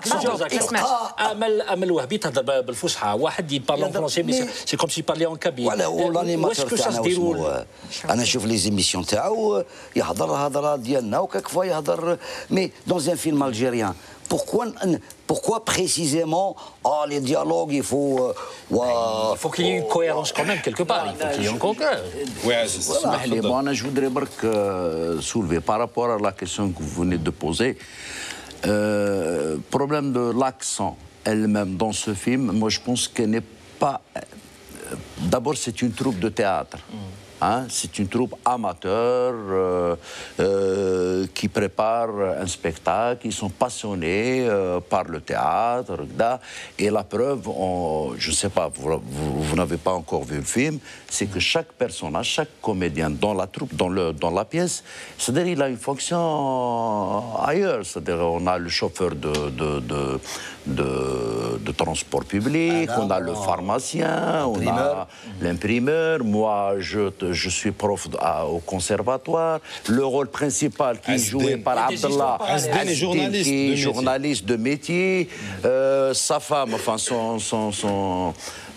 امل امل وهبي تهضر بالفصحى واحد يبارل فرونسي مي سي كوم سي بارلي اون كابين ولا هو لانيماتور تاعنا واسمو انا نشوف لي زيميسيون تاعو يهضر هضره ديالنا وكاك فوا يهضر مي دون ان فيلم الجيريان Pourquoi, pourquoi précisément oh, les dialogues, il faut... Euh, il faut qu'il y ait une cohérence quand même quelque part. Il faut qu'il y ait un concret. Oui, c'est bon, je voudrais euh, soulever par rapport à la question que vous venez de poser. Euh, problème de l'accent elle-même dans ce film, moi je pense qu'elle n'est pas... D'abord, c'est une troupe de théâtre. Mm. Hein, c'est une troupe amateur euh, euh, qui prépare un spectacle, ils sont passionnés euh, par le théâtre. Et la preuve, on, je ne sais pas, vous, vous, vous n'avez pas encore vu le film, c'est que chaque personnage, chaque comédien dans la troupe, dans, le, dans la pièce, c'est-à-dire il a une fonction ailleurs. C'est-à-dire on a le chauffeur de, de, de, de, de transport public, ah, on a le pharmacien, on a l'imprimeur. Moi, je... Je suis prof à, au conservatoire. Le rôle principal qui est joué par Abdallah, journaliste qui est journaliste de métier. Euh, sa femme, enfin son, son, son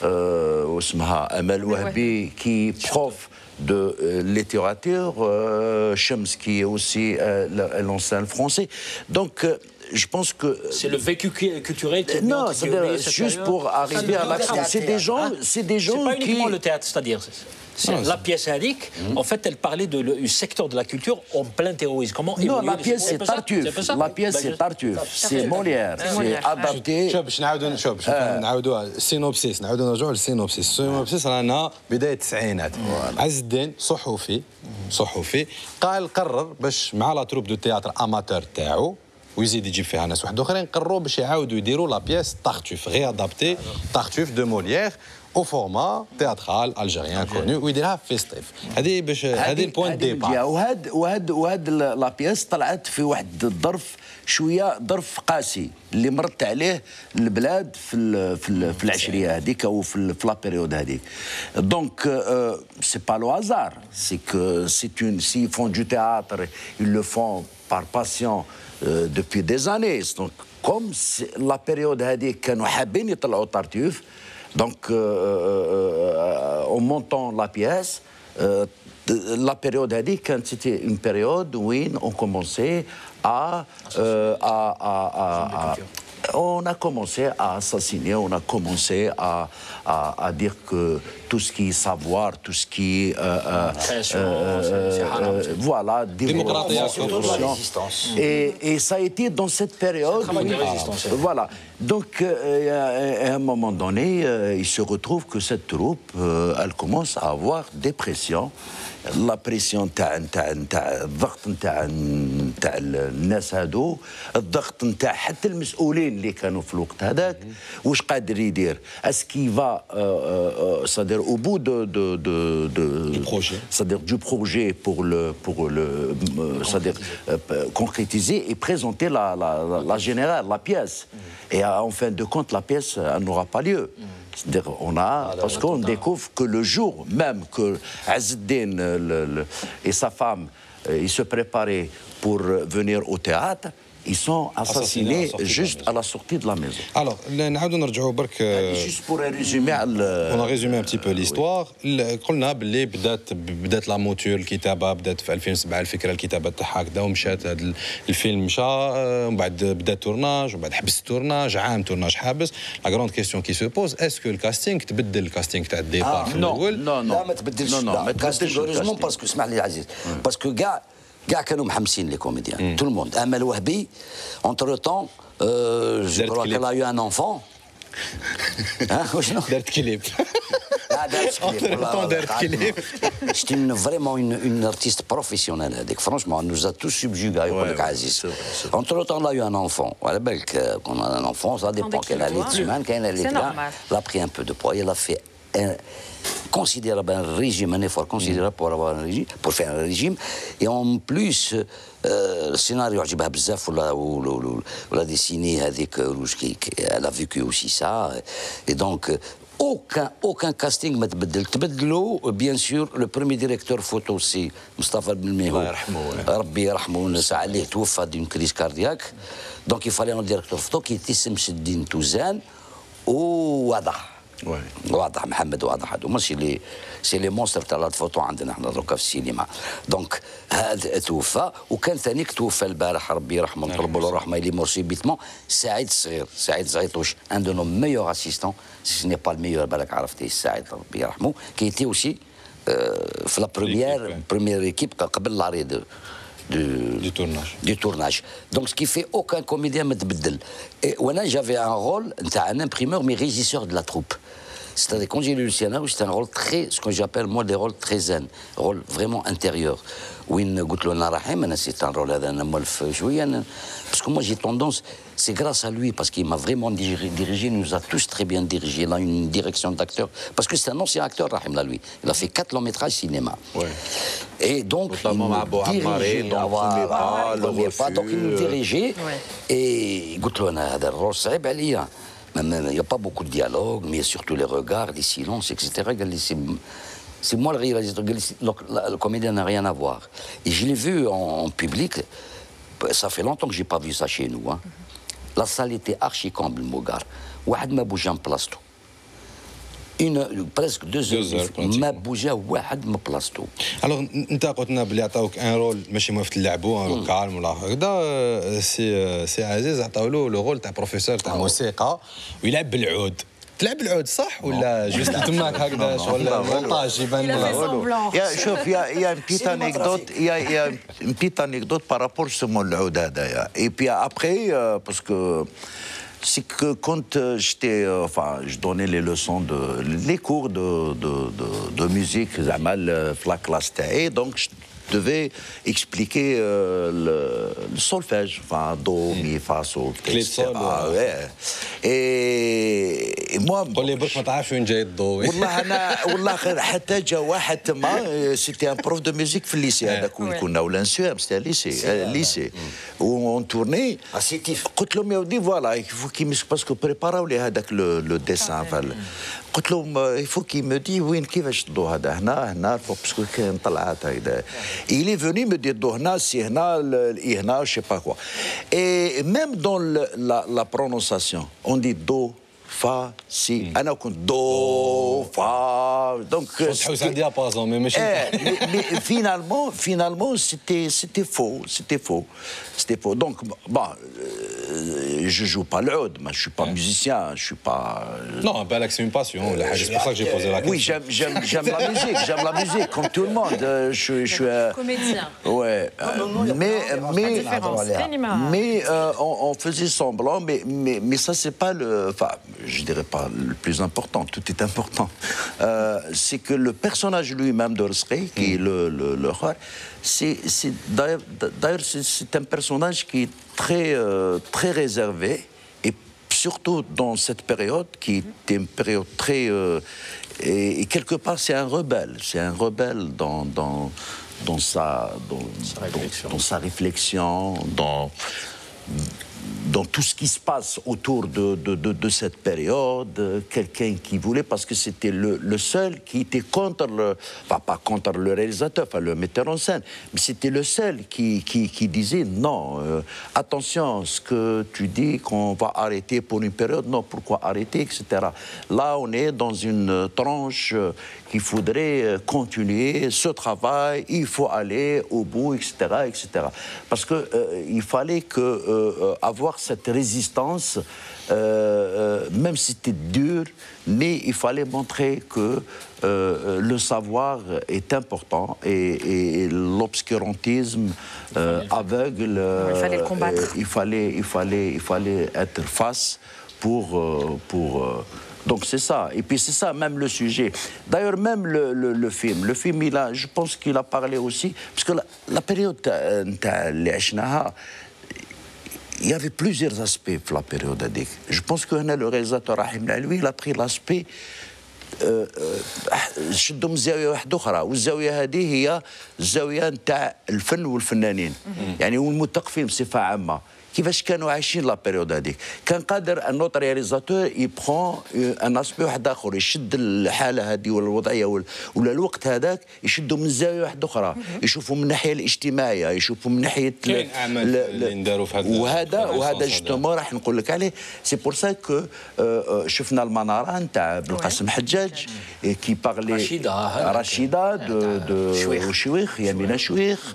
euh, Amal Wahbi, qui est prof de euh, littérature. Euh, Shams, qui est aussi euh, l'enseigne français. Donc, euh, je pense que... C'est le vécu culturel qui... Non, c'est juste pour arriver à l'action. C'est des gens, c'est des gens qui... C'est pas uniquement qui... le théâtre, c'est-à-dire... Non, la pièce indique, mmh. en fait, elle parlait de, le, du secteur de la culture en plein terrorisme. Comment non, la pièce c'est Tartuffe. La pièce c'est Tartuffe. C'est Molière. C'est adapté. شوف باش نعاودوا شوف باش نعاودوها السينوبسيس نعاودوا نرجعوا للسينوبسيس السينوبسيس رانا بداية التسعينات عز الدين صحفي صحفي قال قرر باش مع لا تروب دو تياتر اماتور تاعو ويزيد يجيب فيها ناس واحد اخرين قرروا باش يعاودوا يديروا لا بيس Tartuffe غي ادابتي Tartuffe دو موليير au format théâtral algérien connu ويديرها فيستيف هذه باش هذه البوان دي با وهاد وهاد وهاد لا بياس طلعت في واحد الظرف شويه ظرف قاسي اللي مرت عليه البلاد في ال في, ال في العشريه هذيك او في, في لا بيريود هذيك دونك سي با لو هازار سي كو سي اون سي فون دو تhéâtre ils le font par passion depuis des années donc comme la période هذيك كانوا حابين يطلعوا طرطيف Donc, euh, euh, en montant la pièce, euh, la période a dit que c'était une période où on commençait à, euh, à, à, à, à on a commencé à assassiner, on a commencé à, à, à dire que tout ce qui est savoir, tout ce qui est euh, euh, euh, voilà, démocratie, et, et ça a été dans cette période. Oui, voilà. Donc, euh, à un moment donné, euh, il se retrouve que cette troupe, euh, elle commence à avoir des pressions. La pression تاع نتاع نتاع الضغط نتاع نتاع الناس هادو الضغط نتاع حتى المسؤولين اللي كانوا في الوقت هذاك واش قادر يدير اسكي فا c'est-à-dire au bout de de de de projet c'est-à-dire du projet pour le pour le c'est-à-dire concrétiser et présenter la la la générale la pièce et en fin de compte la pièce elle n'aura pas lieu. C'est-à-dire, on a, parce qu'on découvre que le jour même que Azzeddin et sa femme, ils se préparaient pour venir au théâtre, ils sont assassinés juste à la sortie de la maison. Alors, نعاودوا نرجعوا برك. Juste pour résumer. On a résumé un petit peu l'histoire. قلنا باللي بدات بدات لا موتور الكتابه بدات في ألفين وسبعة الفكره الكتابه تاعها هكذا ومشات هذا الفيلم مشى ومن بعد بدا التورناج ومن بعد حبس التورناج عام تورناج حابس. لا غروند كيسيون كي سو بوز اسكو الكاستينغ تبدل الكاستينغ تاع الديبار في الاول؟ لا ما تبدلش لا الكاستينغ هوريزمون باسكو اسمح لي عزيز باسكو كاع كاع كانوا محمسين لي كوميديان تو الموند امل وهبي اونتر طون جو كرو كال ا يو ان انفون دارت كليب لا دارت كليب دارت كليب سيتي une vraiment une une artiste professionnelle هذيك فرانشمون nous a tous subjugués يقول لك عزيز اونتر طون لا يو ان انفون على بالك كون ان انفون ça dépend qu'elle a les semaines qu'elle a les gars elle a pris un peu de poids elle a fait un considérable un régime, un effort considérable pour avoir un régime, pour faire un régime. Et en plus, euh, le scénario, on l'a dessiné avec Rouge, elle a vécu aussi ça. Et donc, aucun aucun casting ما تبدل تبدلوا بيان سور لو برومي ديريكتور فوتو سي مصطفى بن ميهو الله يرحمه ربي يرحمه الساعه اللي توفى دون كريز كاردياك دونك يفالي ان ديريكتور فوتو كي يتي سمس الدين توزان وواضح واضح محمد واضح هادو ماشي لي سي لي مونستر تاع الفوتو عندنا احنا دروكا في السينما دونك هذا توفى وكان ثانيك توفى البارح ربي يرحمه نطلبوا له الرحمه اللي مور سيبيتمون سعيد الصغير سعيد زغيطوش ان دو نو ميور اسيستون سي ني با الميور بالك عرفتيه سعيد ربي يرحمه كي تي اوسي في لا بروميير بروميير ايكيب قبل لاري دو Du, du tournage. Du tournage. Donc ce qui fait aucun comédien me tbeddel. Et voilà, j'avais un rôle, un imprimeur, mais régisseur de la troupe. C'est-à-dire quand j'ai lu le scénario, c'était un rôle très, ce que j'appelle moi des rôles très zen, rôle vraiment intérieur. وين قلت له انا رحيم انا سيت ان رول هذا انا مولف شويه باسكو moi j'ai tendance c'est grâce à lui parce qu'il m'a vraiment dirigé, il nous a tous très bien dirigé, il a une direction d'acteur parce que c'est un ancien acteur Rahim là lui, il a fait quatre longs métrages cinéma. Ouais. Et donc il nous dirigeait donc il nous dirigeait et قلت له انا هذا الرول صعيب عليا il n'y a pas beaucoup de dialogue mais surtout les regards, les silences et cetera قال لي c'est moi le réalisateur, le, le comédien n'a rien à voir. Et je l'ai vu en, en public, ça fait longtemps que je n'ai pas vu ça chez nous. Hein. La salle était archi comble, Mogar. Ouad ma bouge en plasto. Une, presque deux, deux heures, ما بوجا واحد ما بلاصتو. Alors انت قلت لنا بلي عطاوك ان رول ماشي موقف تلعبوا كالم ولا هكذا سي سي عزيز عطاو له لو رول تاع بروفيسور تاع موسيقى ويلعب بالعود. تلعب العود صح ولا جوست تماك هكذا شغل مونتاج يبان يا شوف يا يا بيت انيكدوت يا يا بيت انيكدوت بارابور سمو العود هذايا اي بي ابري باسكو c'est que quand j'étais, enfin, je donnais les leçons de, les cours de de de, de musique, زعما في la classe تاعي, donc je devais expliquer euh, le, le solfège, enfin do, mi, fa, sol, et cetera. Ouais. Et, et moi, قول لي برك ما تعرفش وين جاي الضو. والله انا والله حتى جا واحد تما سيتي ان بروف دو ميوزيك في الليسي هذاك وين كنا ولا نسوام سيتي الليسي الليسي وون تورني قلت لهم يا ودي فوالا يفو كي باسكو بريباراو لي هذاك لو ديسان قلت لهم يفو كي مو دي وين كيفاش الضو هذا هنا هنا باسكو كاين طلعات هكذا il est venu me dire do هنا سي هنا اي هنا je sais pas quoi et même dans la la prononciation on dit do fa si انا كنت دو فا دونك تحوس على ديابازون مي ماشي mais finalement finalement c'était c'était faux c'était faux c'était faux donc bon je joue pas l'oud mais je suis pas musicien je suis pas non بالك c'est une passion c'est pour ça que j'ai posé la question oui j'aime j'aime j'aime la musique j'aime la musique comme tout le monde je je suis comédien ouais mais mais mais on on faisait semblant mais mais mais ça c'est pas le enfin je dirais pas le plus important, tout est important. Euh, c'est que le personnage lui-même d'Orsrey, qui est le le, le roi, c'est c'est d'ailleurs c'est un personnage qui est très euh, très réservé et surtout dans cette période qui était une période très euh, et, et quelque part c'est un rebelle, c'est un rebelle dans dans dans sa dans sa réflexion, dans, dans, sa réflexion, dans dans tout ce qui se passe autour de, de, de, de cette période, quelqu'un qui voulait, parce que c'était le, le seul qui était contre le, enfin pas contre le réalisateur, enfin le metteur en scène, mais c'était le seul qui, qui, qui disait non, euh, attention, ce que tu dis qu'on va arrêter pour une période, non, pourquoi arrêter, et cetera. Là, on est dans une tranche qu'il faudrait continuer ce travail, il faut aller au bout, et cetera, et cetera. Parce que euh, il fallait que euh, avoir cette résistance, euh, euh, même si c'était dur, mais il fallait montrer que euh, le savoir est important et, et l'obscurantisme euh, aveugle. Euh, il fallait le combattre. Il fallait, il fallait, il fallait être face pour euh, pour. Euh, Donc c'est ça. Et puis c'est ça même le sujet. D'ailleurs même le, le, le film, le film il a, je pense qu'il a parlé aussi, parce que la, la période il y avait plusieurs aspects pour la période هذيك. Je pense que le réalisateur Rahim Lalwi il a pris l'aspect شدوا من زاويه واحده اخرى والزاويه هذه هي الزاويه نتاع الفن والفنانين يعني والمثقفين بصفه عامه كيفاش كانوا عايشين لا بيريود هذيك. كان قادر ان نوت رياليزاتور يبرون ان اسبي واحد اخر، يشد الحاله هذه ولا الوضعيه ولا الوقت هذاك يشدوا من زاويه واحده اخرى، يشوفوا من الناحيه الاجتماعيه، يشوفوا من ناحيه كاين اعمال اللي نداروا في هذا وهذا وهذا جوستومون راح نقول لك عليه. سي بور سا كو شفنا المناره نتاع بالقاسم حجاج كي بارلي رشيده رشيده دو دو شويخ يمينه شويخ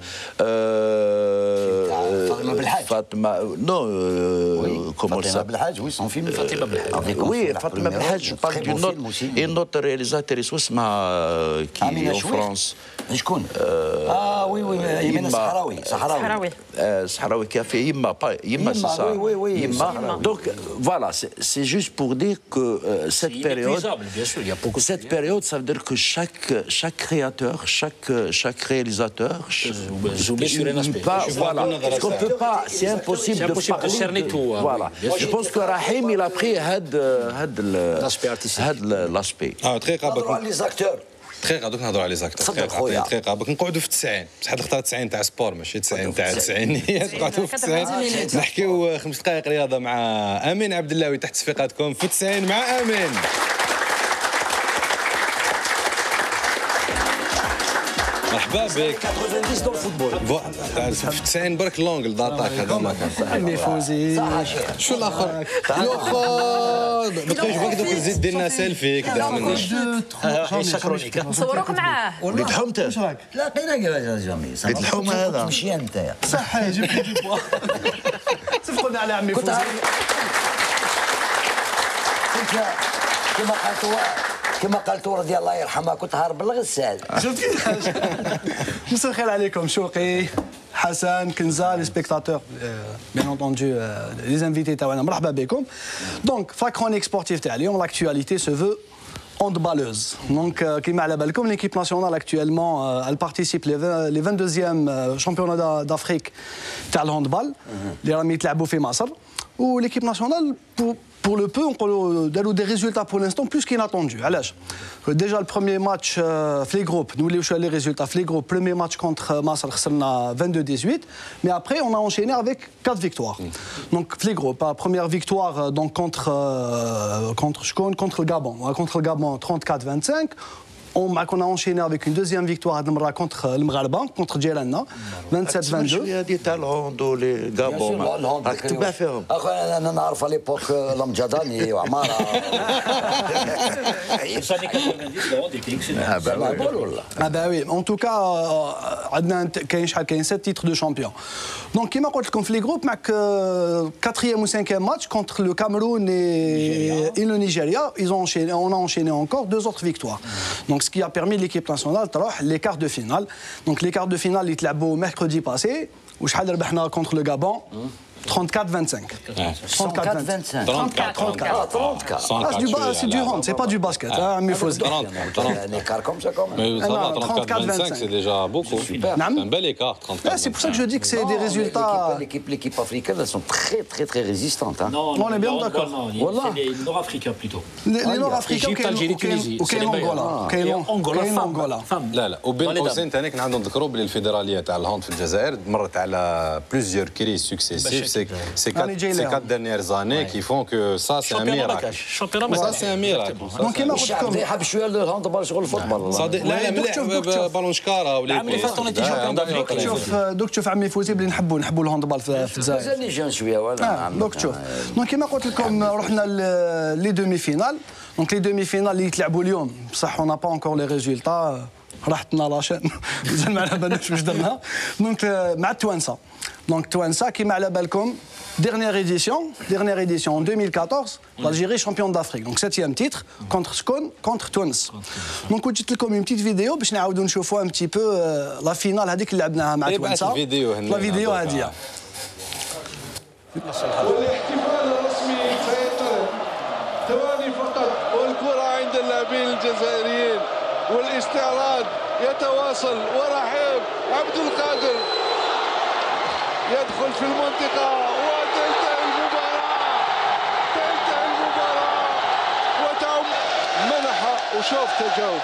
فاطمه بالحاج فاطمه نو كومون فاطمه بالحاج وي سون فيلم فاطمه بالحاج وي فاطمه بالحاج بارل دو نوت اي نوت رياليزاتور اسمها كي فرانس شكون؟ اه وي وي يمين الصحراوي صحراوي صحراوي كافي يما با يما سي سا وي وي يما دونك فوالا سي جوست بور دير كو cette période cette période ça veut dire que chaque chaque créateur chaque chaque réalisateur pas voilà parce qu'on peut pas c'est impossible de cerner tout voilà je pense que Rahim il a pris هاد هاد هاد l'aspect اه دقيقه باك لي زاكتور دقيقه دوك نهضروا على لي زاكتور دقيقه دقيقه باك نقعدوا في التسعين بصح هاد الخطره تسعين تاع سبور ماشي تسعين تاع التسعينيات نقعدوا في التسعين نحكيو خمس دقائق رياضه مع امين عبد الله تحت صفيقاتكم في التسعين مع امين. مرحبا بك. في التسعين برك لونغل داتاك هذا ما كان. عمي فوزي. شو الاخر؟ يوخو ما تبقاش بك دوك تزيد دير لنا سيلفي كذا مني. نصوروك معاه. وليد حومته. لا قينا جامي. وليد الحومه هذا. مشي انت. صح جيب لي بوا. صفقنا على عمي فوزي. كما قالت كما قالت ولدي الله يرحمها كنت هارب بالغسال. شفت كيفاش؟ مساء الخير عليكم شوقي حسن كنزه لي سبيكتاتور بيان اونتوندو لي انفيتي تاعنا مرحبا بكم. دونك في كرونيك سبورتيف تاع اليوم لاكتواليتي سو فو handballeuse. Donc, كيما على بالكم l'équipe nationale actuellement elle participe les vingt-deuxième championnats d'Afrique تاع الهاندبال اللي راهم يتلعبوا في مصر. و l'équipe nationale pour pour le peu on داروا des résultats pour l'instant plus qu'inattendus. علاش؟ déjà le premier match في les groupes نوليو شويه les résultats في les groupes. Premier match contre مصر خسرنا vingt-deux dix-huit mais après on a enchaîné avec quatre victoires. Donc في les groupes première victoire donc contre contre شكون contre le Gabon contre le Gabon trente-quatre vingt-cinq. On a enchaîné avec une deuxième victoire contre le Maghreb, contre Djerana, vingt-sept vingt-deux. Il y a des talents dans les Gabon. Tu vas faire. أنا نعرف على l'époque l'Amjadani وعمارة. Ah bah oui, en tout cas, عندنا كاين شحال كاين sept titres de champion. Donc كيما قلت لكم في les groupes معك quatrième ou cinquième match contre le Cameroun et le Nigeria, ils ont enchaîné, on a enchaîné encore deux autres victoires. Donc ce qui a permis à l'équipe nationale de faire les quarts de finale. Donc les quarts de finale ils étaient mercredi passé où شحال ربحنا contre le Gabon trente-quatre vingt-cinq. trente-quatre vingt-cinq. trente-quatre trente-quatre. C'est du hand, c'est pas du basket. Un écart comme ça, comme trente-quatre vingt-cinq, c'est déjà beaucoup. C'est un bel écart, trente-quatre. C'est pour ça que je dis que c'est des résultats. L'équipe africaine, elles sont très, très, très résistantes. Non, on est bien d'accord. C'est les Nord-Africains plutôt. Les Nord-Africains, وكاين أنغولا. كاين أنغولا. لا لا وبين قوسين ثاني كنا عندهم نذكروا بلي الفيدرالية تاع الهاند في الجزائر مرت على plusieurs crises successives. C'est ces quatre, ces quatre dernières années qui font que ça c'est un miracle. Ça c'est un miracle. Donc كيما قلت لكم يحب شويه الهاندبال شغل الفوتبول. صادق لا لا مليح بالونشكاره ولا عام اللي فات طونيتي شامبيون دافريك. شوف دوك تشوف عمي فوزي بلي نحبوا نحبوا الهاندبال في الجزائر. مازالني جون شويه ولا. دوك تشوف. دونك كيما قلت لكم رحنا لي دومي فينال. دونك لي دومي فينال اللي يتلعبوا اليوم بصح اون با انكور لي ريزولتا راحتنا لاشين مازال ما على بالناش واش درنا. دونك مع التوانسه. دونك التوانسه كيما على بالكم dernière édition, dernière édition en deux mille quatorze, l'Algérie championne d'Afrique. Donc septième titre contre Skon, contre Tunis. Donc on dit comme une petite vidéo باش نعاودوا نشوفوا un petit peu la finale هذيك اللي لعبناها مع توانسه. La vidéo هذه. والاحتفال الرسمي سينطلق ثواني فقط والكرة عند اللاعبين الجزائريين والاستعراض يتواصل ورحيب عبد القادر يدخل في المنطقة وتنتهي المباراة تنتهي المباراة وتعم منحة وشوف تجاوب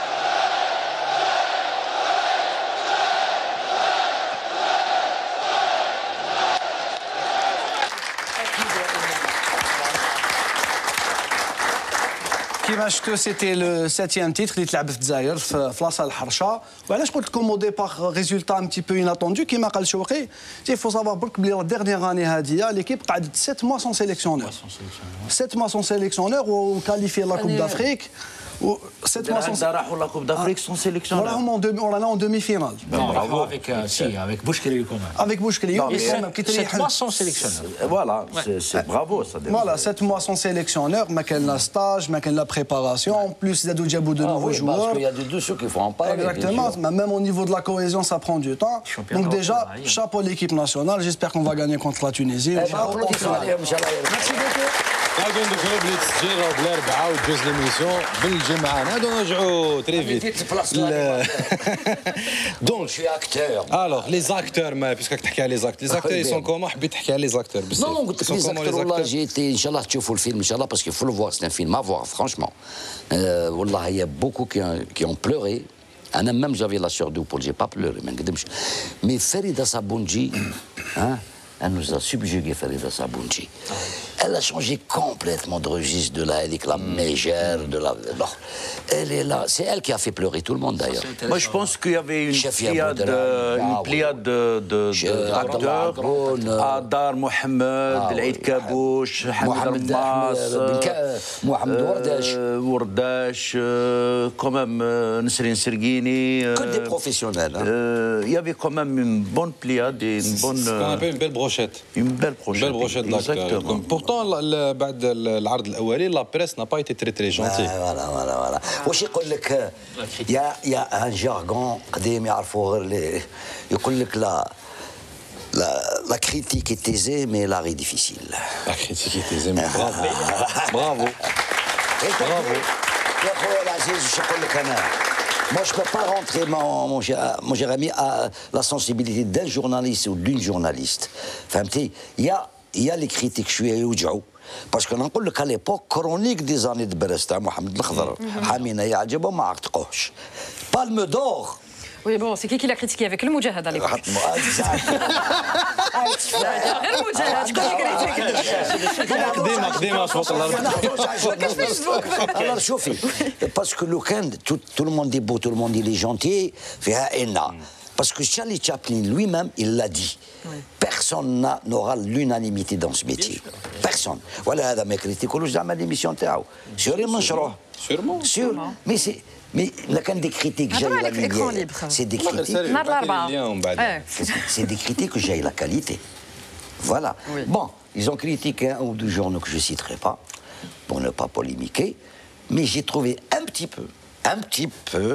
كيما شفتوا سيتي لو سيتيام تيتر اللي تلعب في الجزائر في لاصال الحرشه. وعلاش قلت لكم او ديبار ريزولتا ان تي بو اناتوندو كيما قال شوقي. تي فو سافوار برك بلي لا ديرنيير اني هاديه ليكيب قعدت سبعة موا سون سيليكسيونور سبعة موا سون سيليكسيونور وكاليفي لا كوب دافريك و سبعة موا سون راحوا لا كوب دافريك سون سيليكسيونور راهم en demi-finale. Bravo avec si avec Bouchkili quand même. Avec Bouchkili et quand même qui sept mois sans sélectionneur. Voilà, c'est bravo ça. Voilà, sept mois sans sélectionneur, ما كان لا stage, ما كان la préparation, en plus زادوا جابوا de nouveaux joueurs. Parce qu'il y a des deux ceux qui font en parler. Exactement, même au niveau de la cohésion ça prend du temps. Donc déjà, chapeau l'équipe nationale, j'espère qu'on va gagner contre la Tunisie. Merci beaucoup. قاعدين ندخلوا بلي تسجيل راهو بالاربعاء وتجوز ليميسيون بالجمعه نعاودوا نرجعوا تري فيت دونك شي اكتور الوغ لي زاكتور ما بيسكك تحكي على لي زاكتور لي زاكتور يسون كومون حبيت تحكي على لي زاكتور بزاف نو قلت لك لي زاكتور والله جيتي ان شاء الله تشوفوا الفيلم ان شاء الله باسكو فو لو فوار سي ان فيلم ا فوار فرانشمون والله هي بوكو كي كي اون بلوري انا ميم جافي لا سور دو بول جي با بلوري ما نقدمش مي فريده صابونجي ها Elle nous a subjugué Farida Sabunji. Elle a changé complètement de registre de la Hélique, la mégère, de la. Non. Elle est là. C'est elle qui a fait pleurer tout le monde d'ailleurs. Moi je pense qu'il y avait une pléiade, une pléiade d'acteurs. Adar Mohamed, Eid Kabouch, Hamid Almas, Mohamed Wardash. Wardash, quand même Nesrine Serguini. Que des professionnels. Il y avait quand même une bonne pléiade et une bonne. بروشيت une belle prochaine. Belle brochette d'acteurs. Pourtant, بعد العرض الأولي la presse n'a pas été très très gentille. Voilà, voilà, voilà. واش يقول لك يا يا ان جارغون قديم يعرفوا غير اللي يقول لك لا La, la critique est aisée, mais l'art est difficile. La critique est aisée, mais bravo. Bravo. Bravo. يا خويا العزيز واش نقول لك أنا Moi, je ne peux pas rentrer, mon, mon, cher, mon cher ami, à la sensibilité d'un journaliste ou d'une journaliste. Il y a, y a les critiques, je suis à parce que نقول لك à l'époque, chronique des années de Brest, Mohamed Al-Khadr, Hamina Ya'jibou ma عتقوش. Palme d'or. Oui, bon, c'est qui qui l'a critiqué avec le Moujahad à l'époque? قديمة قديمة صوت Alors, شوفي, parce que le week-end, tout, tout le monde est beau, tout le monde il est gentil, فيها إنا. Parce que Charlie Chaplin lui-même, il l'a dit. Personne n'aura l'unanimité dans ce métier. Personne. Voilà, هذا ما يكريتيكولوش زعما l'émission تاعو. Sûrement منشروه. Sûrement. Sûr. Mais c'est Mais là, quand des critiques, j'ai la lumière. C'est des critiques. C'est des critiques que j'ai la qualité. Voilà. Oui. Bon, ils ont critiqué un ou deux journaux que je ne citerai pas, pour ne pas polémiquer, mais j'ai trouvé un petit peu, un petit peu,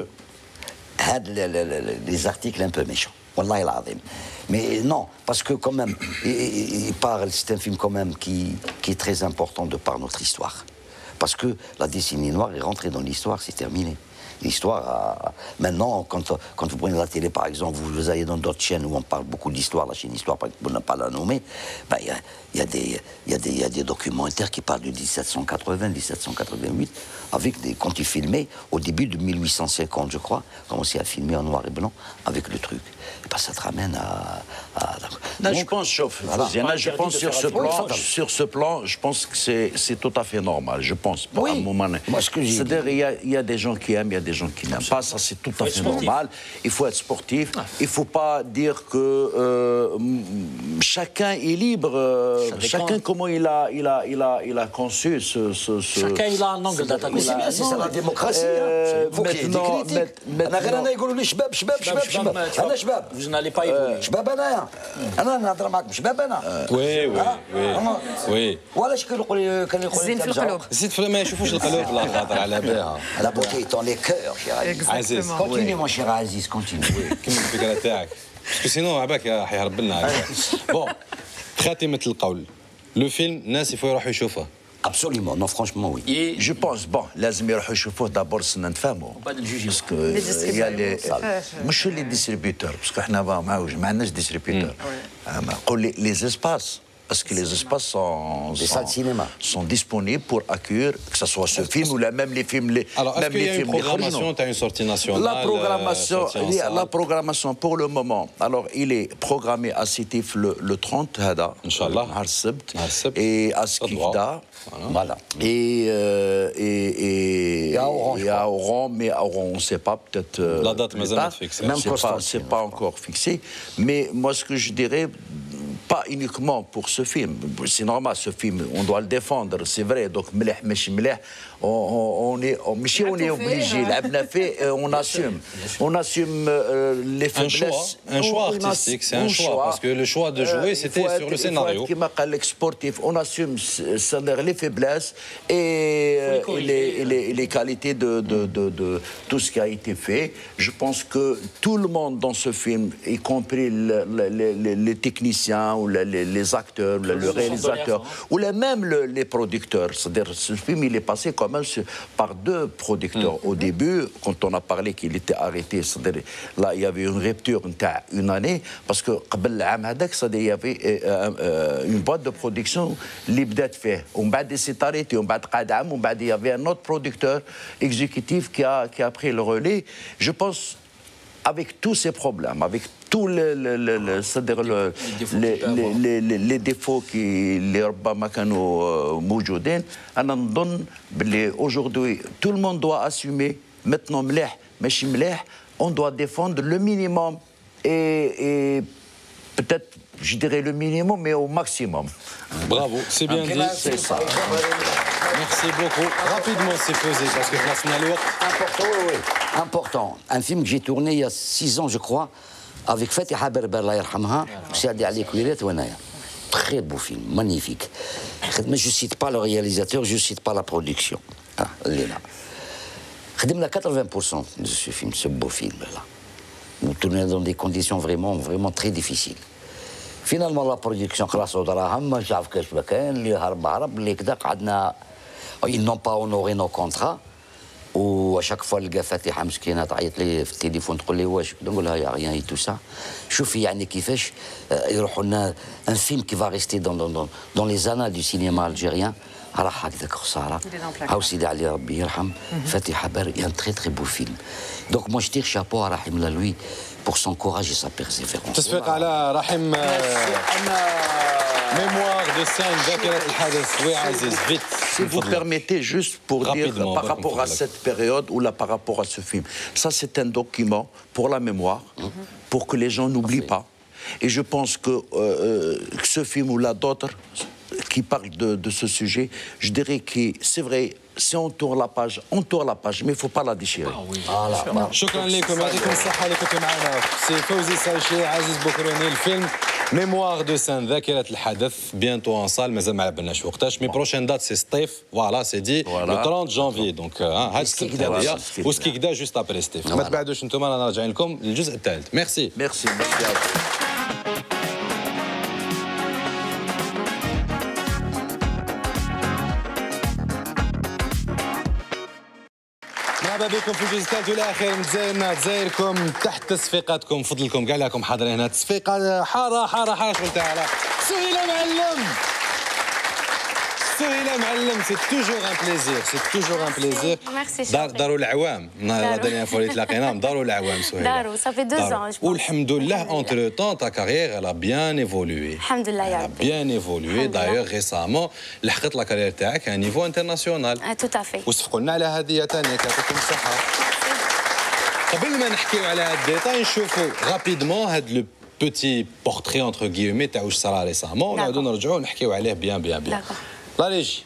les articles un peu méchants. Wallahi l'azim. Mais non, parce que quand même, il, il parle, c'est un film quand même qui, qui est très important de par notre histoire. Parce que la décennie noire est rentrée dans l'histoire, c'est terminé. L'histoire, a... maintenant, quand, quand vous prenez la télé, par exemple, vous, vous allez dans d'autres chaînes où on parle beaucoup d'histoire, la chaîne Histoire, pour ne pas la nommer, ben, y a, y a des, y a des, y a des documentaires qui parlent de dix-sept cent quatre-vingts, dix-sept cent quatre-vingt-huit, avec des, quand ils filmaient, au début de mille huit cent cinquante, je crois, commençaient à filmer en noir et blanc avec le truc. Et ben, ça te ramène à... à... Non, donc, je pense, chauffe, voilà. Zéna, je pense sur ce, plan, sur ce plan, je pense que c'est tout à fait normal, je pense. Pas oui, à un moment. C'est-à-dire, il y, y a des gens qui aiment, il y a des gens qui n'aiment pas, ça c'est tout à fait normal. Il faut être sportif. Ah. Il ne faut pas dire que euh, chacun est libre, euh, chacun comment il a, il a, il a, il a conçu ce... ce, ce chacun il a un angle d'attaque. Mais c'est bien, c'est ça la démocratie. Euh, il faut qu'il y ait des critiques. Vous n'allez pas évoluer. Oui, oui, oui. وعلاش كنقول كنقول الزين في القلوب. زيد في ما يشوفوش القلوب الله خاطر على بالها. La beauté est dans les cœurs, cher Aziz. Continue, mon cher Aziz, continue. كمل الفكرة تاعك. باسكو سينو عباك حيهرب لنا. بون خاتمة القول. لو فيلم الناس يفوا يروحوا يشوفوه. Absolument, non, franchement, oui. Et je pense, bon, لازم يروحوا يشوفوه d'abord سنة نفهموا. Parce que il y a les, مش les distributeurs, parce que احنا ما عندناش distributeurs. قول لي les espaces. Est-ce que les espaces sont, les sont, salles de cinéma sont disponibles pour accueillir, que ce soit ce film ou là, même les films les Alors, est-ce qu'il y a une programmation, tu as une sortie nationale? La programmation, euh, la programmation pour le moment, alors il est programmé à Sétif le, le trente, Hada, Inch'Allah, et à Skikda, voilà. Et, euh, et, et, et à Oran, et à Oran, mais à Oran, on ne sait pas, peut-être. Euh, la date, mais elle est fixée. Même c'est pas, c'est pas encore fixé. Mais moi, ce que je dirais, pas uniquement pour ce film. C'est normal, ce film, on doit le défendre, c'est vrai. Donc, mleh, mesh mleh, on, on est, on, on est obligé. On assume. On assume euh, les faiblesses. Un choix, un choix artistique, c'est un choix, choix. Parce que le choix de jouer, c'était sur le scénario. Sportif, on assume les faiblesses et, et, les, et, les, et les qualités de, de, de, de tout ce qui a été fait. Je pense que tout le monde dans ce film, y compris le, le, les, les techniciens, ou les, les acteurs, le, le réalisateur, ou les, même le, les producteurs. C'est-à-dire, ce film, il est passé quand même sur, par deux producteurs. Mmh. Au début, quand on a parlé qu'il était arrêté, c'est-à-dire, là, il y avait une rupture une année, parce que il y avait euh, euh, une boîte de production qui a fait. Il s'est arrêté, il y avait un autre producteur exécutif qui a, qui a pris le relais. Je pense, avec tous ces problèmes, avec tous les, les, les, les, c'est-à-dire le, les, les, les, les défauts qui les ربما كانوا موجودين, أنا نظن بلي aujourd'hui tout le monde doit assumer maintenant مليح ماشي مليح, on doit défendre le minimum et, et peut-être je dirais le minimum mais au maximum. Bravo, c'est bien dit. C'est ça. Merci beaucoup. Rapidement, c'est posé parce que placement à l'autre. Important, oui, oui. Important. Un film que j'ai tourné il y a six ans, je crois, avec Fatiha Berber, Allah yarhamha, Saadi Ali Kouiret, Wanaya. Très beau film, magnifique. Mais je ne cite pas le réalisateur, je ne cite pas la production. Ah, Léna. خدمنا quatre-vingts pour cent de ce film, ce beau film-là. Nous tournons dans des conditions vraiment, vraiment très difficiles. Finalement, la production, خلاص دراهم ما شاف كيف كان اللي هرب هرب اللي كذا قعدنا. Ils n'ont pas honoré nos contrats. و chaque fois نلقى فاتحه مسكينه تعيط لي في التليفون تقول لي واش نقول لها يا ريان اي تو سا. شوفي يعني كيفاش يروحوا لنا ان فيلم كي فا ريستي دون دون دون لي زانال دو سينما الجيريان. راح هكذاك خساره. هاو سيدي علي ربي يرحم فاتحه بر ان تري تري بو فيلم. دونك مو جتير شابو رحم الله لوي pour son courage et sa persévérance. تصفيق على رحم mémoire de scène ذاكرة الحدث. Oui, Aziz, vite. Si vous permettez, juste pour dire par rapport à cette période ou là par rapport à ce film, ça c'est un document pour la mémoire, pour que les gens n'oublient pas. Et je pense que, euh, que ce film ou là d'autres qui parlent de, de ce sujet, je dirais que c'est vrai. Si on tourne la page, on tourne la page, mais il ne faut pas la déchirer. Ah oui. Voilà. شكرا لكم, يعطيكم الصحة اللي كنتوا معنا. سي فوزي سايشي, عزيز بوكروني. الفيلم ميموار دو سان, ذاكرة الحدث, بيانتو ان صال, مازال ما عرفناش وقتاش. مي بروشين دات سي ستيف, فوالا سي دي لو ثلاثين جانفي. دونك هاد السبت هذايا وسكيكدا جوست ابري ستيف. ما تبعدوش انتم, انا راجعين لكم للجزء الثالث. ميرسي. ميرسي ميرسي. مرحبا بكم في الجزء الثالث والاخير من جزائرنا جزائركم تحت تصفيقاتكم. فضلكم كاع لكم حاضرين هنا تصفيقه حاره حاره حاره شغل تاعها. سهيله معلم, سهيله معلم, سي توجور ان بليزير, سي توجور ان بليزير. دار داروا العوام, لا دانيير فوا اللي تلاقينا داروا العوام سهيله. داروا صافي دو زون. والحمد لله اونتر طون تا كارير الا بيان ايفولوي. الحمد لله يا ربي. بيان ايفولوي دايوغ ريسامون لحقت لا كارير تاعك ان نيفو انترناسيونال. تو تافي. وصفقوا لنا على هديه ثانيه, يعطيكم الصحه. قبل ما نحكيو على هاد الديتاي نشوفوا رابيدمون هاد لو بوتي بورتري اونتر غيومي تاع واش صرا ريسامون, ونعاودو نرجعوا نحكيو عليه بيان بيان بيان. لا ريجي.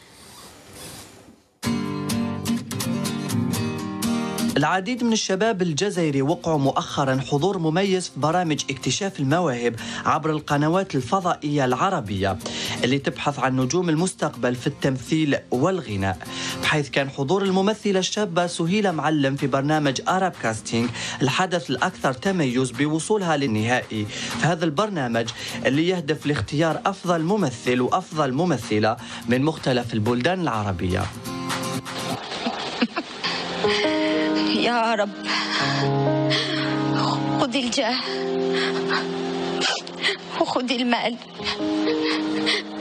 العديد من الشباب الجزائري وقعوا مؤخرا حضور مميز في برامج اكتشاف المواهب عبر القنوات الفضائية العربية اللي تبحث عن نجوم المستقبل في التمثيل والغناء، بحيث كان حضور الممثلة الشابة سهيلة معلم في برنامج أراب كاستينج الحدث الأكثر تميز بوصولها للنهائي في هذا البرنامج اللي يهدف لاختيار أفضل ممثل وأفضل ممثلة من مختلف البلدان العربية. يا رب خذي الجاه وخذي المال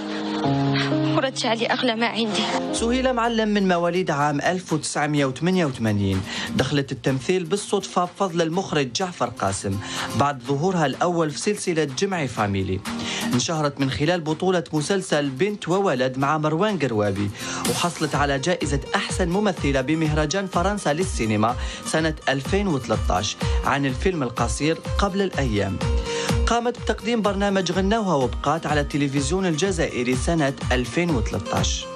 عوضتش عليه اغلى ما عندي. سهيلة معلم من مواليد عام ألف وتسعمئة وثمانية وثمانين، دخلت التمثيل بالصدفة بفضل المخرج جعفر قاسم بعد ظهورها الأول في سلسلة جمعي فاميلي. انشهرت من خلال بطولة مسلسل بنت وولد مع مروان قروابي، وحصلت على جائزة أحسن ممثلة بمهرجان فرنسا للسينما سنة ألفين وثلاثة عشر عن الفيلم القصير قبل الأيام. قامت بتقديم برنامج غناوها وبقات على التلفزيون الجزائري سنة ألفين وثلاثة عشر.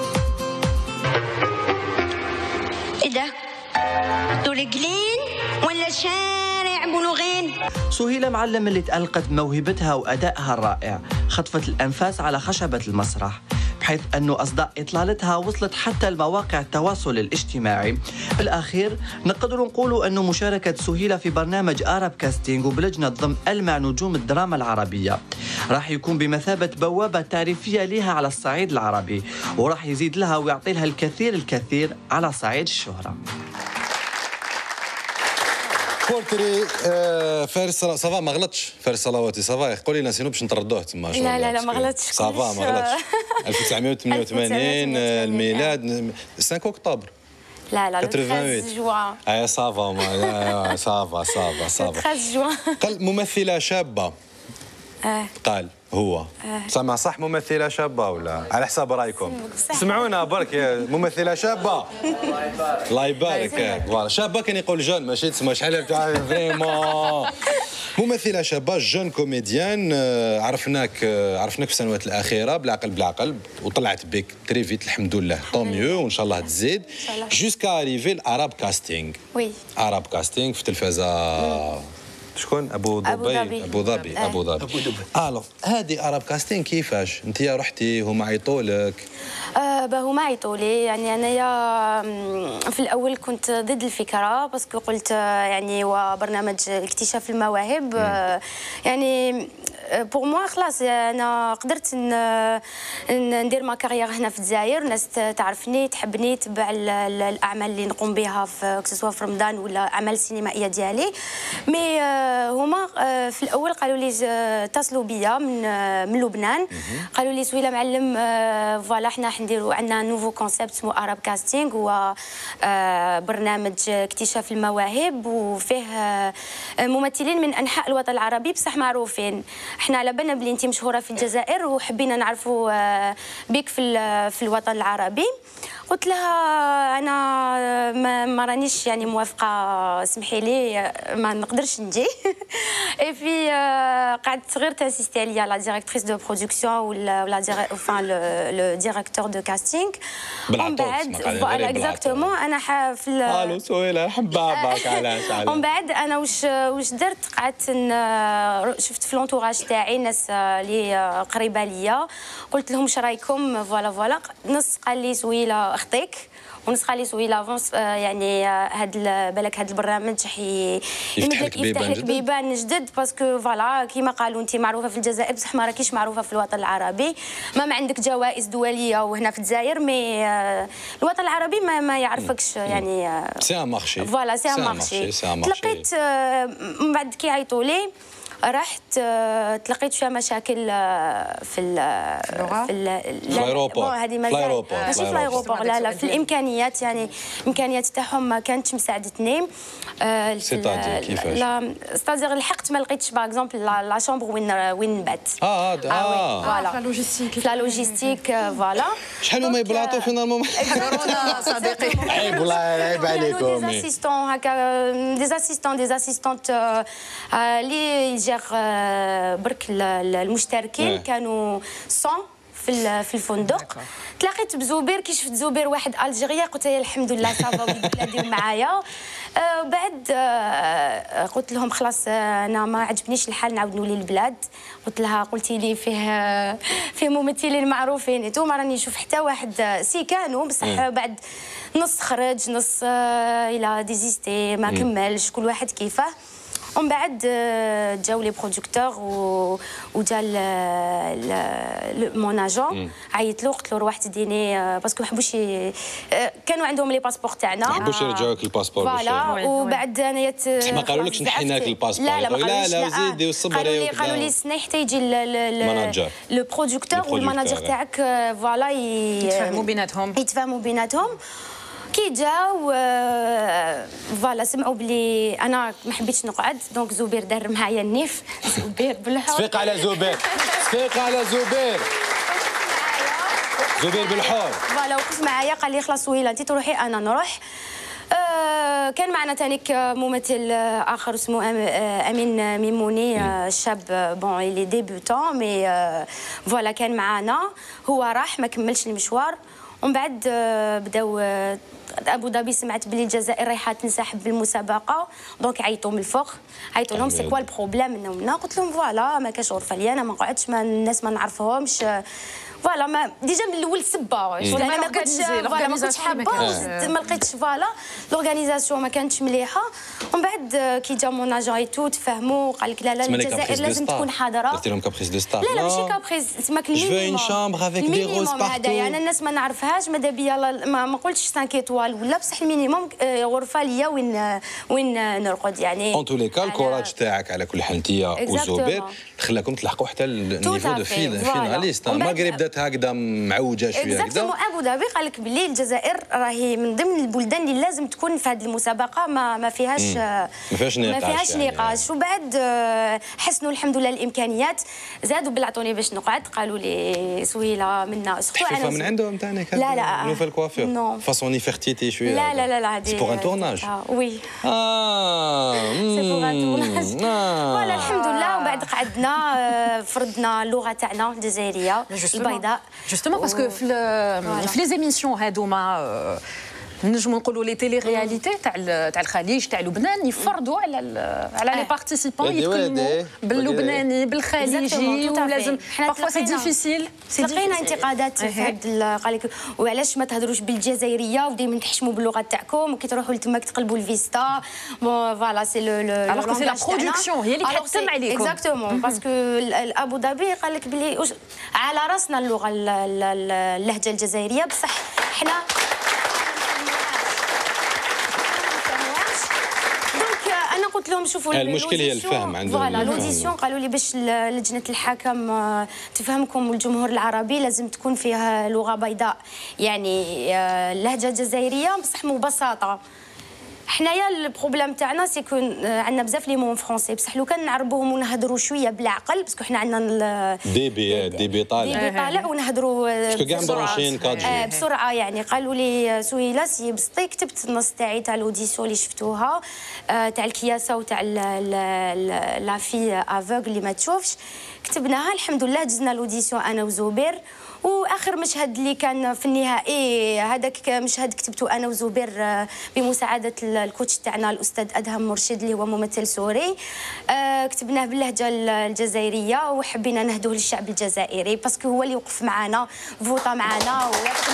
ايه ده؟ طريقلين ولا شارع بلوغين؟ سهيلة معلم اللي تألقت موهبتها وأدائها الرائع، خطفت الأنفاس على خشبة المسرح، بحيث أنه أصداء إطلالتها وصلت حتى لمواقع التواصل الاجتماعي. بالأخير نقدر نقول أنه مشاركة سهيلة في برنامج آراب كاستينج وبلجنة ضم ألمع نجوم الدراما العربية راح يكون بمثابة بوابة تعريفية لها على الصعيد العربي، وراح يزيد لها ويعطي لها الكثير الكثير على صعيد الشهرة. بورتري آه فارس صلا... صافا ما غلطش فارس صلواتي صافا قولي لنا سينو باش نتردوه تما. لا لا لا ما غلطش صافا ما غلطش. ألف وتسعمئة وثمانية وثمانين الميلاد خمسة أكتوبر. لا لا ثلاثة جوان. اي صافا ما صافا صافا صافا ثلاثة جوان. قال ممثلة شابة. اه قال هو سمع صح ممثلة شابة ولا على حساب رايكم؟ سمعونا برك يا ممثلة شابة. الله يبارك. فوالا شابة كان يقول جون ماشي تسمع شحال فريمون. ممثلة شابة جون كوميديان عرفناك عرفناك في السنوات الأخيرة بالعقل بالعقل وطلعت بك تري فيت الحمد لله طوميو وإن شاء الله تزيد جوسكا اريفي الأراب كاستينغ. وي أراب كاستينغ في التلفازة شكون ابو ظبي ابو ظبي ابو ظبي ابو ظبي الو هذه اراب كاستين كيفاش انت رحتي هما عيطوا لك؟ آه هما عيطوا لي يعني انايا في الاول كنت ضد الفكره باسكو قلت يعني وبرنامج اكتشاف المواهب آه يعني بور موا خلاص انا قدرت ندير ما كارير هنا في الجزائر الناس تعرفني تحبني تبع الاعمال اللي نقوم بها في كسوا في رمضان ولا اعمال سينمائيه ديالي مي هما في الاول قالوا لي اتصلوا بيا من من لبنان قالوا لي سهيلة معلم فوالا حنا حنديروا عندنا نوفو كونسيبت اسمه اراب كاستينغ هو برنامج اكتشاف المواهب وفيه ممثلين من انحاء الوطن العربي بصح معروفين احنا على بالنا بلي انت مشهوره في الجزائر وحبينا نعرفوا بك في في الوطن العربي قلت لها انا ما, ما رانيش يعني موافقه سمحي لي ما نقدرش نجي اي في قعدت غير تانسيستي عليا لا ديريكتريس دو برودكسيون ولا ولا فان لو ديريكتور دو كاستينغ ومن بعد فوالا اكزاكتومون انا في الو سهيلة حبابك علاش علاش ومن بعد انا واش واش درت قعدت شفت في لونتوراج تاعي الناس اللي قريبه ليا قلت لهم واش رايكم فوالا فوالا نص قال لي سهيلة اخطيك ونص قال لي سهيلة افونس يعني هاد بالك هاد البرنامج حي يفتح لك يفتح لك بيبان جدد باسكو فوالا كيما قالوا انت معروفه في الجزائر بصح ما راكيش معروفه في الوطن العربي ما ما عندك جوائز دوليه وهنا في الجزائر مي الوطن العربي ما ما يعرفكش يعني سي ان مارشي فوالا سي ان مارشي تلقيت من بعد كي عيطوا لي رحت تلقيت فيها مشاكل في ال في الايروبور هذه ماشي في الايروبور لا لا في الامكانيات يعني الامكانيات تاعهم ما كانتش مساعدتني سيتادير كيفاش لا ستادير لحقت ما لقيتش باغ اكزومبل لا شامبر وين وين نبات اه اه فوالا لا لوجيستيك لا لوجيستيك فوالا شحال هما يبلاطوا فينا المهم كورونا صديقي عيب والله عيب عليكم دي اسيستون هكا دي اسيستون دي اسيستونت اللي جير برك المشتركين كانوا مية في في الفندق تلاقيت بزوبير كي شفت زوبير واحد الجيريا قلت له الحمد لله صافا ولد بلادي معايا آه بعد آه قلت لهم خلاص انا ما عجبنيش الحال نعاود نولي للبلاد قلت لها قلتي لي فيه فيه ممثلين معروفين تو ما راني نشوف حتى واحد سي كانوا بصح بعد نص خرج نص آه الى ديزيستي ما كملش كل واحد كيفاه ومن بعد جاو لي برودكتور وجا الموناجون عيط له قلت له روح تديني باسكو ما حبوش كانوا عندهم لي باسبور تاعنا ما حبوش يرجعوك الباسبور فوالا وبعد انايا ما قالوا لكش نحينا لك الباسبور لا لا لا لا وزيدي وصبري قالوا لي قالوا لي استني حتى يجي الماناجر لو برودكتور والماناجر تاعك فوالا يتفاهموا بيناتهم يتفاهموا بيناتهم كي جاو فوالا سمعوا بلي انا ما حبيتش نقعد دونك زبير دار معايا النيف زبير بالحور صفيق على زبير صفيق على زبير زبير بالحور فوالا وقف معايا قال لي خلاص ويلا انت تروحي انا نروح آه كان معنا تانيك ممثل اخر اسمه امين ميموني آه شاب بون لي ديبوتون مي آه فوالا كان معنا هو راح ما كملش المشوار ومن بعد آه بداو آه ابو ظبي سمعت بلي الجزائر رايحه تنسحب بالمسابقه دونك عيطوا من الفوق عيطوا لهم سي كوا البروبليم منهم قلت لهم فوالا ما كاش غرفه لي انا ما نقعدش ما الناس ما نعرفهمش فوالا ما ديجا من الاول سبه انا ما كنتش فوالا ما كنتش حابه ما لقيتش فوالا لورغانيزاسيون ما كانتش مليحه ومن بعد كي جا مون اجون ايتو تفاهموا قال لك لا لا الجزائر لازم تكون حاضره درتي لهم كابريس دو ستار لا لا ماشي كابريس تسمى المينيموم جو شامبر افيك دي روز بارتو هذايا انا الناس ما نعرفهاش ماذا بيا ما, ما قلتش خمسة ايطوال ولا بصح المينيموم غرفه ليا وين وين نرقد يعني اون تو لي كال الكوراج تاعك على كل حال انت وزبير خلاكم تلحقوا حتى النيفو دو فيناليست ماغري بدات هكذا معوجه شويه هكذا ابو ظبي قال لك بلي الجزائر راهي من ضمن البلدان اللي لازم تكون في هذه المسابقه ما ما فيهاش ما فيهاش نقاش ما فيهاش يعني نقاش وبعد حسنوا الحمد لله الامكانيات زادوا بلعطوني باش نقعد قالوا لي سويله منا انا من عندهم ثاني كان لا لا نوفل كوافير فاصون نيفرتيتي شويه لا لا لا لا هذه سي بور ان تورناج وي اه سي بور ان تورناج فوالا الحمد لله ومن بعد قعدنا فرضنا اللغه تاعنا الجزائريه البيضاء جوستومون باسكو في لي زيميسيون هادوما نجمو نقولوا لي تيلي رياليتي تاع تاع الخليج تاع لبنان يفرضوا على على لي بارتيسيبون يتكلموا باللبناني بالخليجي ولازم بارفوا سي ديفيسيل لقينا انتقادات في هذا قال لك وعلاش ما تهضروش بالجزائريه ودائما تحشموا باللغه تاعكم وكي تروحوا لتماك تقلبوا الفيستا فوالا سي لو الوغ سي لا برودكسيون هي اللي تحتم عليكم اكزاكتومون باسكو ابو ظبي قال لك بلي على راسنا اللغه اللهجه الجزائريه بصح حنا قلت لهم شوفوا المشكل هي الفهم عندهم فوالا لوديسيون قالوا لي باش لجنه الحكم تفهمكم والجمهور العربي لازم تكون فيها لغه بيضاء يعني اللهجه الجزائريه بصح مبسطه حنايا البروبليم تاعنا سي كون عندنا بزاف لي مون فرونسي بصح لو كان نعربوهم ونهضروا شويه بالعقل باسكو حنا عندنا دي بي دي بي طالع دي بي طالع ونهضروا بسرعه بسرعه يعني قالوا لي سهيله سي بسطي كتبت النص تاعي تاع الاوديسيون اللي شفتوها تاع الكياسه وتاع لا في افوغ اللي ما تشوفش كتبناها الحمد لله جزنا الاوديسيون انا وزبير واخر مشهد اللي كان في النهائي هذاك مشهد كتبته انا وزبير بمساعده الكوتش تاعنا الاستاذ ادهم مرشد اللي هو ممثل سوري كتبناه باللهجه الجزائريه وحبينا نهدوه للشعب الجزائري باسكو هو اللي وقف معنا فوطا معنا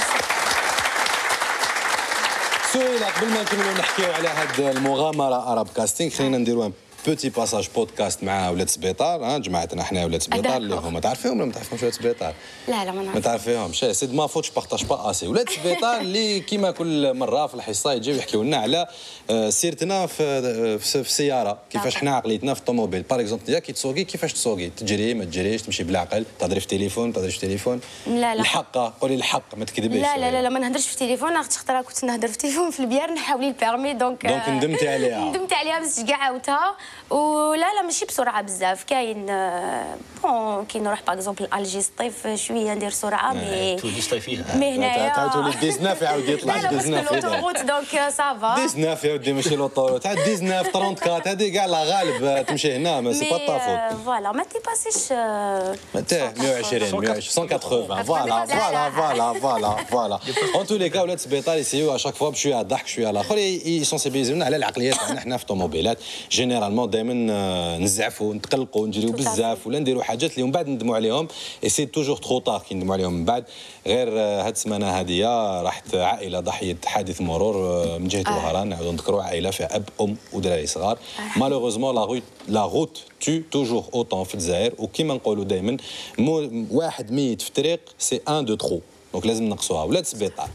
سهيله قبل ما نكملوا نحكيو على هذه المغامره اراب كاستينغ خلينا نديروا بوتي باساج بودكاست مع ولاد سبيطار ها جماعتنا حنا ولاد سبيطار اللي هما تعرفيهم ولا ما تعرفيهمش ولاد سبيطار؟ لا لا ما نعرفش ما تعرفيهمش سي دو ما فوت بارطاج با اسي ولاد سبيطار اللي كيما كل مره في الحصه يجيو يحكيو لنا على سيرتنا في في السياره كيفاش حنا عقليتنا في الطوموبيل باغ اكزومبل يا كي تسوقي كيفاش تسوقي تجري ما تجريش تمشي بالعقل تهضري في التليفون تهضري في التليفون لا لا الحق قولي الحق ما تكذبيش لا لا لا ما نهضرش في التليفون اختي خطره كنت نهضر في التليفون في البيار نحاولي البيرمي دونك دونك ندمتي عليها ندمت عليها بس كاع عاودتها ولا لا ماشي بسرعه بزاف كاين بون كي نروح باغ اكزومبل الجي سطيف شويه ندير سرعه مي تولي سطيفيها مي هنايا تعاودوا لي تسعطاش يعاود يطلع تسعطاش لوطوروت دونك سافا تسعطاش يا ودي ماشي لوطوروت تاع تسعطاش أربعة وثلاثين هذه كاع لا غالب تمشي هنا ما سي با طافو فوالا ما تيباسيش تاه مية وعشرين مية وثمانين فوالا فوالا فوالا فوالا فوالا اون تو لي كا ولاد سبيطار يسيو اشاك فوا بشويه ضحك شويه الاخر يسونسيبيزيونا على العقليات تاعنا حنا في الطوموبيلات جينيرالمون مالوغوزمون دائما نزعفوا نتقلقوا نجريو بزاف ولا نديروا حاجات اللي من بعد ندموا عليهم اي سي توجور ترو طار كي ندموا عليهم من بعد. غير هاد السمانه هذه راحت عائله ضحيه حادث مرور من جهه الوهران، نعاودوا نذكروا عائله فيها اب ام ودراري صغار. مالوغوزمون لا روت لا روت تو توجور اوتون في الجزائر، وكيما نقولوا دائما واحد ميت في الطريق سي ان دو ترو، دونك لازم نقصوها. ولاد السبيطار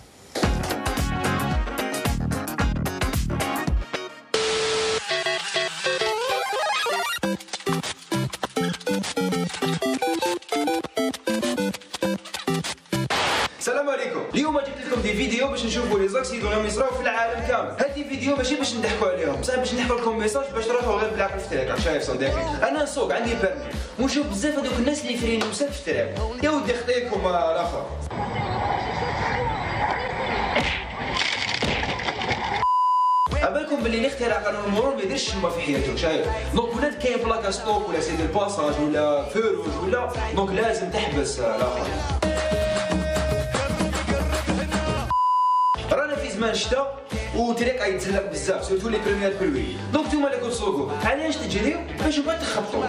السلام عليكم. اليوم جبت لكم دي فيديو باش نشوفوا لي زاكسيدون اللي يصراو في العالم كامل. هذه فيديو ماشي باش نضحكوا عليهم، بصح باش نحكوا لكم ميساج باش تروحوا غير بالعقل في الطريق. شايف صديقي انا نسوق عندي بيرمي ونشوف بزاف هذوك الناس اللي يفرينوا بزاف في الطريق. يا ودي خطيكم الاخر. عبالكم باللي اللي اخترع قانون المرور ما يديرش تما في حياته. شايف دونك ولا كاين بلاكا ستوب ولا سيدي الباساج ولا فوروج ولا دونك لازم تحبس الاخر. رانا في زمان الشتاء والطريق غيتزلق بزاف سورتو لي بريميير بلوي، دونك نتوما اللي كتسوقوا علاش تجريو باش ما تخبطوا.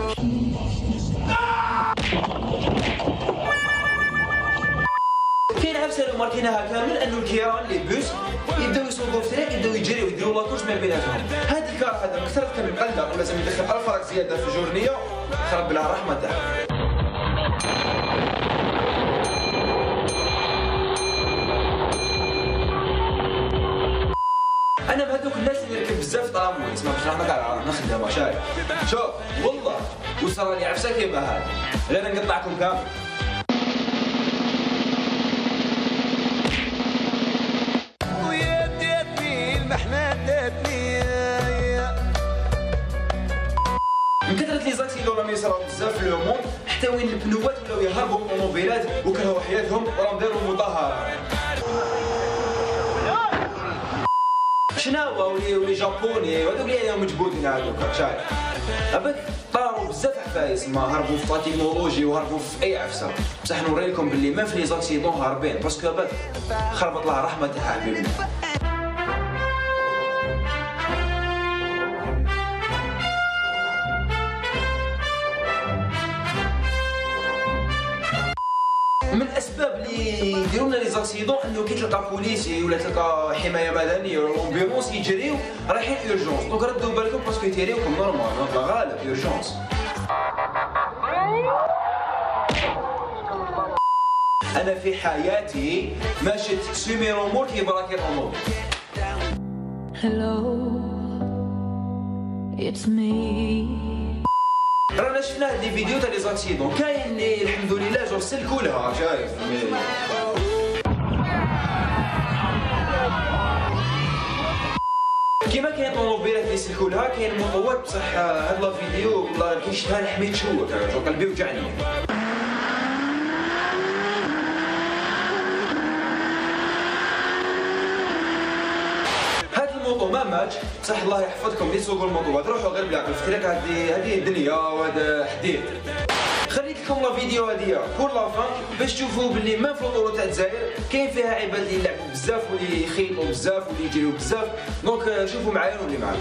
كاين عفسه لو ماركيناها كامل انه الكيران لي بوس يبداو يسوقوا في الطريق يبداو يجريو يديروا لاكورس ما بيناتهم. هاد الكار هذا مكثر كان مقلق ولازم يدخل ألف فرق زياده في الجورنيه خرب لها الرحمه تاعها. انا بهذوك الناس اللي يركب بزاف طراموي اسمع باش نحنا كاع نخدم. شايف شوف والله وصرا لي عفسه كيما هذه غير نقطعكم كامل. ويا داتني المحنه داتني من كثرة لي زاكسيدون راهم يصراو بزاف في لو موند حتى وين البنوات ولاو يهربوا من الطوموبيلات وكرهوا حياتهم وراهم داروا مظاهرة. شناوا ولي ولي جابوني وهذوك اللي عليهم مجبودين هذوك. شايف ابك طاروا بزاف عفايس ما هربوا في التكنولوجي وهربوا في اي عفسه، بصح نوري لكم باللي ما في لي زاكسيدون هاربين باسكو ابك خربط لها رحمه تاع حبيبنا. من الاسباب اللي يديروا لنا لي زاكسيدون انه كي تلقى بوليسي ولا تلقى حمايه مدنيه ولا امبيرونس يجريو رايحين اورجونس، دونك ردوا بالكم باسكو يتيريوكم نورمال دونك غالب اورجونس. انا في حياتي ما شفت سومي رومور كي براكي رومور. Hello it's me. رانا شفنا هاد لي فيديو تاع لي زاكسيدون كاين اللي الحمد لله جو سلكوا لها. شايف كيما كاين طوموبيلات اللي يسلكوا لها كاين موطوات بصح هاد لا فيديو والله كي شفتها لحميت شوك قلبي وجعني. الموطو ما ماتش بصح الله يحفظكم اللي يسوقوا الموطوات روحوا غير بالعقل في الطريق. هذه هذه الدنيا وهذا حديد. خليت لكم لا فيديو هذه بور لا فان باش تشوفوا باللي ما في الطرق تاع الجزائر كاين فيها عباد اللي يلعبوا بزاف واللي يخيطوا بزاف واللي يجريوا بزاف. دونك شوفوا معايا واللي معاكم.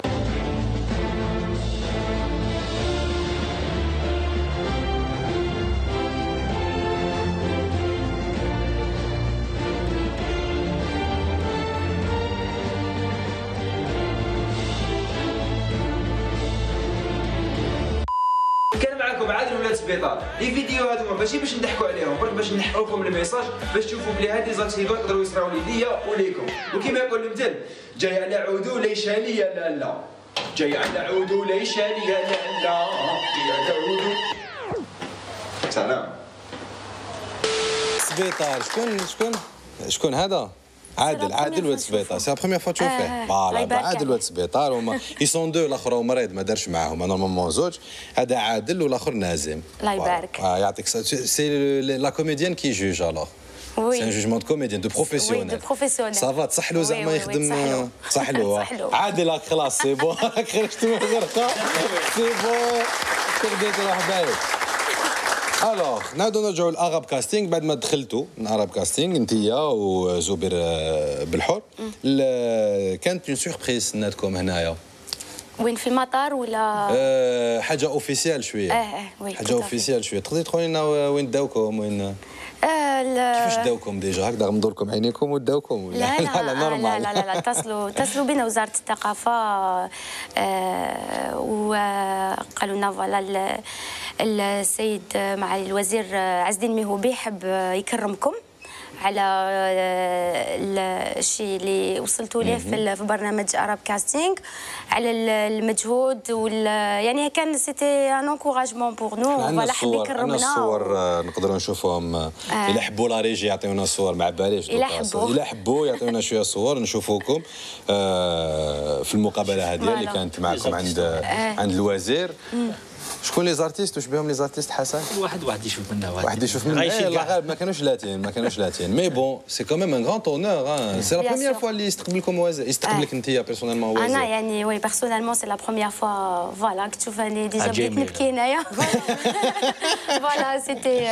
عادل ولاد السبيطار. لي فيديو هذوما ماشي باش نضحكوا عليهم برك باش نحكوا لكم الميساج باش تشوفوا بلي هاد لي زاكسيدون يقدروا يصراو ليا وليكم. وكيما يقول المثل جاي على عودو ليش ليا لا لا جاي على عودو ليش ليا لا لا يا عودو. سلام. سبيطار شكون شكون شكون هذا؟ عادل عادل ولاد السبيطار سي لا بروميير فوا تشوفيه. فوالا عادل ولاد السبيطار هما اي سون دو. الاخر مريض ما دارش معاهم نورمالمون زوج. هذا عادل والاخر نازم. الله يبارك. اه يعطيك سي لا كوميديان كي جوج الوغ. سي ان جوجمون دو كوميديان دو بروفيسيونيل. دو بروفيسيونيل. صافا تصح له زعما يخدم. صح له عادل راك خلاص سي بون راك خرجت من الغرقه سي بون تقدر تروح بايك. الوغ نعاودو نرجعو للاراب كاستينغ بعد ما دخلتوا من اراب كاستينغ انتيا وزبير بالحور. كانت اون سوربريز سناتكم هنايا وين في المطار ولا أه حاجه اوفيسيال شويه. اه اه وي حاجه اوفيسيال شويه. تقدري تقولي لنا وين داوكم وين آه كيفاش داوكم ديجا هكذا غمضوا لكم عينيكم وداوكم ولا لا لا لا نورمال؟ لا لا لا اتصلوا اتصلوا بنا وزاره الثقافه آه وقالوا لنا فوالا السيد معالي الوزير عز الدين ميهوبي حب يكرمكم على الشيء اللي وصلتوا ليه في برنامج اراب كاستينغ، على المجهود وال يعني كان سيتي ان انكوراجمون بور نو فوالا حب يكرمنا. عندنا الصور نقدروا نشوفوهم. آه. الا حبوا لا ريجي يعطيونا الصور ما باليش. الا حبوا الا حبوا يعطيونا شويه صور نشوفوكم آه في المقابله هذه اللي كانت معكم عند آه. عند الوزير. مم. شكون لي زارتيست واش بهم لي زارتيست حسن؟ واحد واحد يشوف منا واحد واحد يشوف منا لا غالب ما كانوش لاتين ما كانوش لاتين مي بون سي كوميم ان غران اونور سي لا بروميير فوا اللي يستقبلكم وزير يستقبلك انت بيرسونيلمون وزير. انا يعني وي بيرسونيلمون سي لا بروميير فوا فوالا كنت تشوفني ديجا بديت نبكي هنايا فوالا سيتي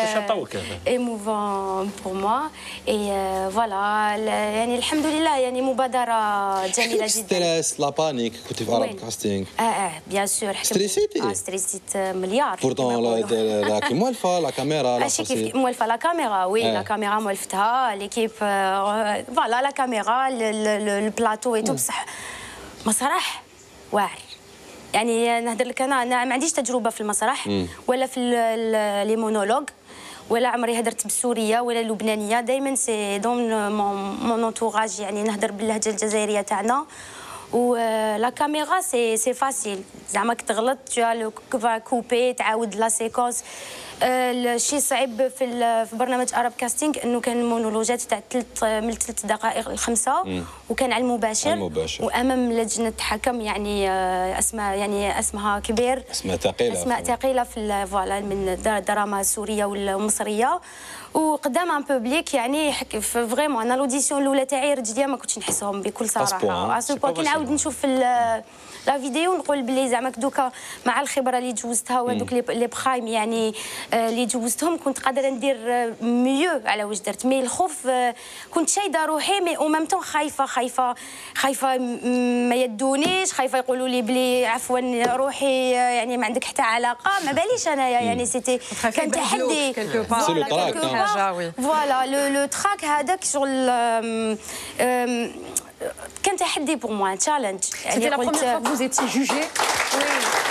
ايموفون بور موا اي فوالا يعني الحمد لله يعني مبادره جميله جدا. ستريس لا بانيك كنت في اراب كاستينغ؟ اه اه بيان سور ستريسيتي؟ ستريسيت مليار. بورتون راكي موالفه لا كاميرا ماشي كيف موالفه لا كاميرا وي لا كاميرا موالفتها ليكيب فوالا لا كاميرا البلاطو اي تو بصح مسرح واعر. يعني نهضر لك انا انا ما عنديش تجربه في المسرح ولا في لي مونولوج ولا عمري هدرت بالسوريه ولا اللبنانيه، دائما سي دون مون انتوراج يعني نهضر باللهجه الجزائريه تاعنا. و لا كاميرا سي سي فاسيل زعما كي تغلط تو كوبي تعاود لا سيكونس. الشيء صعيب في في برنامج اراب كاستينغ انه كان مونولوجات تاع ثلاث من ثلاث دقائق لخمسه مم. وكان على المباشر. المباشر وامام لجنه حكم يعني اسماء يعني اسمها كبير اسماء ثقيله اسماء ثقيله في فوالا من الدراما السوريه والمصريه وقدام ان بوبليك يعني فريمون انا لوديسيون الاولى تاعي رجليا ما كنتش نحسهم بكل صراحه. اسوبا كي نعاود نشوف لا فيديو نقول بلي زعما دوكا مع الخبره اللي جوزتها وهذوك لي برايم يعني اللي جوزتهم كنت قادره ندير ميو على واش درت. مي الخوف كنت شايده روحي مي او ميم طون خايفه خايفه خايفه ما يدونيش، خايفه يقولوا لي بلي عفوا روحي يعني ما عندك حتى علاقه ما باليش انايا يعني سيتي كان تحدي فوالا لو تراك هذاك شغل كان تحدي بور موا تشالنج. يعني لا بروميير فوا فوز ايتي جوجي وي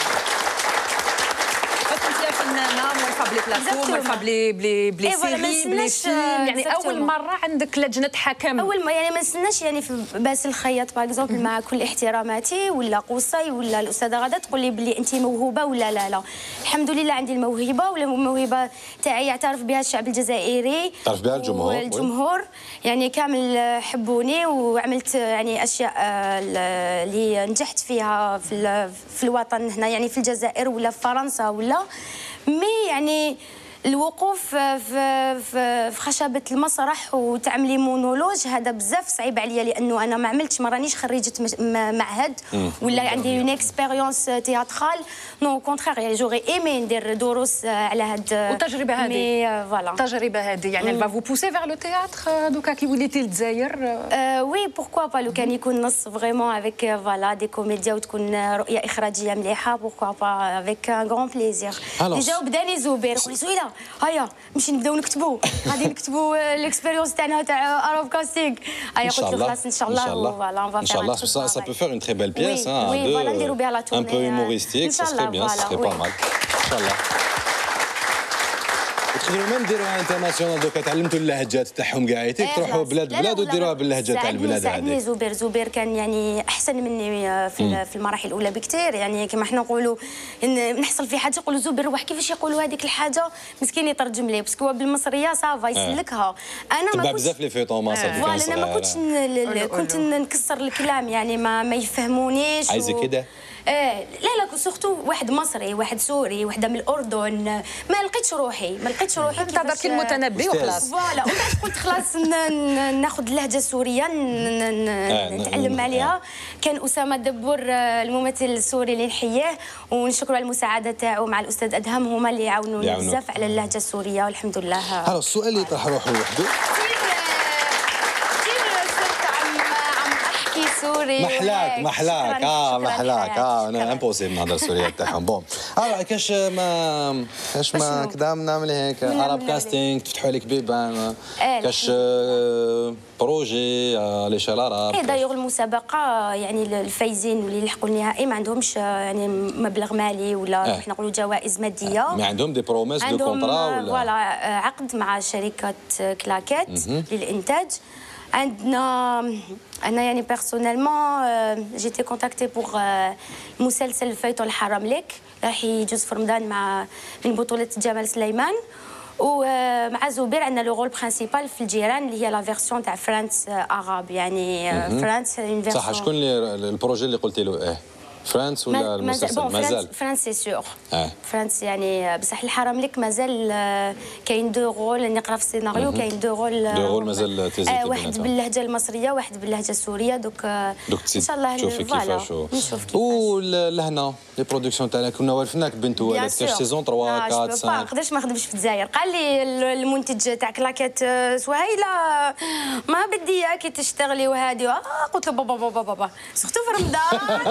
فنانه موالفه بلي بلاطو موالفه بلي بلي بلي سيري بلي فيلم يعني اول مره عندك لجنه حكم. اول ما يعني ما نستناش يعني في باسل الخياط باغ اكزومبل مع كل احتراماتي ولا قصي ولا الاستاذه غاده تقول لي بلي انت موهوبه ولا لا لا. الحمد لله عندي الموهبه ولا الموهبه تاعي يعترف بها الشعب الجزائري يعترف بها الجمهور والجمهور يعني كامل حبوني وعملت يعني اشياء اللي نجحت فيها في في الوطن هنا يعني في الجزائر ولا في فرنسا ولا مي يعني الوقوف في في في خشبه المسرح وتعملي مونولوج هذا بزاف صعيب عليا لانه انا ما عملتش ما رانيش خريجه معهد ولا عندي اون اكسبيريونس تياترال نو كونترير يعني جوغي ايمي ندير دروس على هاد التجربه هذه مي فوالا التجربه هذه يعني الفا فو بوسي فيغ لو تياتر دوكا كي وليتي للجزائر. وي بوركوا با لو كان يكون نص فريمون افيك فوالا دي كوميديا وتكون رؤيه اخراجيه مليحه بوركوا با افيك ان غران بليزير. ديجا بداني زبير قال لي زويله هيا نمشي نبداو نكتبوا غادي نكتبوا الاكسبيريونس تاعنا تاع اراب كاستينغ. هيا قلت له خلاص ان شاء الله فوالا اون فا فير ان شاء الله ça peut faire une très belle pièce hein oui voilà نديروا بها لا un peu humoristique ça serait bien ça serait pas mal ان شاء الله. تقدروا ما نديروها انترناسيونال دوكا تعلمتوا اللهجات تاعهم كاعيتي تروحوا بلاد بلاد وديروها باللهجه تاع البلاد هذه. ساعدني زبير زبير كان يعني احسن مني في في المراحل الاولى بكثير يعني كما حنا نقولوا نحصل في حاجه يقولوا زبير روح كيفاش يقولوا هذيك الحاجه مسكين يترجم لي باسكو بالمصريه صافا يسلكها. انا ما كنتش بزاف لي فيتون مصر فوالا انا ما كنتش كنت نكسر الكلام يعني ما ما يفهمونيش عايزه كده ايه لا لا سورتو واحد مصري واحد سوري وحده من الاردن ما لقيتش روحي ما لقيتش روحي تهضر كي المتنبي وخلاص فوالا ومن بعد قلت خلاص ناخذ اللهجه السوريه نتعلم عليها. كان اسامه دبور الممثل السوري اللي نحييه ونشكروا على المساعده تاعو مع الاستاذ ادهم هما اللي يعاونوني بزاف على اللهجه السوريه والحمد لله. هذا السؤال اللي طرح روحه وحده سوري. محلاك محلاك اه محلاك اه انا امبوسيبل نهضر سوريا تاعهم بون. الو كاش ما كاش ما كدا نعمل هيك عرب كاستينغ تفتحوا عليك بيبان كاش بروجي لي شلاراب. اي دايوغ المسابقه يعني الفايزين واللي يلحقوا النهائي ما عندهمش يعني مبلغ مالي ولا كيف نقولوا جوائز ماديه. ما عندهم دي بروميس دو كونترا ولا فوالا عقد مع شركه كلاكيت للانتاج. عندنا انا يعني بيرسونيلمون جيتي كونتاكتي بوغ مسلسل فيتو الحرام لك راح يجوز في رمضان مع من بطوله جمال سليمان. ومع زبير عندنا لو رول برينسيبال في الجيران اللي هي لا فيرسيون تاع فرانس اغاب يعني فرانس اون فيرسيون. صح شكون البروجي اللي قلتي له ايه فرانس ولا المسلسل مازال؟ فرانس سي سيغ آه. فرانس يعني بصح الحرام لك مازال كاين دو رول نقرا في السيناريو كاين دو رول دو رول مازال تيزيد آه واحد باللهجه المصريه واحد باللهجه السوريه دوك دوك ان شاء الله تشوفي كيفاش نشوف كيفاش ولهنا لي برودكسيون تاعنا كنا والفناك بنت ولد كاش سيزون ثلاثة أربعة خمسة ما نقدرش ما نخدمش في الجزائر. قال لي المنتج تاع كلاكيت سهيله ما بدي اياكي تشتغلي وهادي آه قلت له بابا بابا بابا سختو في رمضان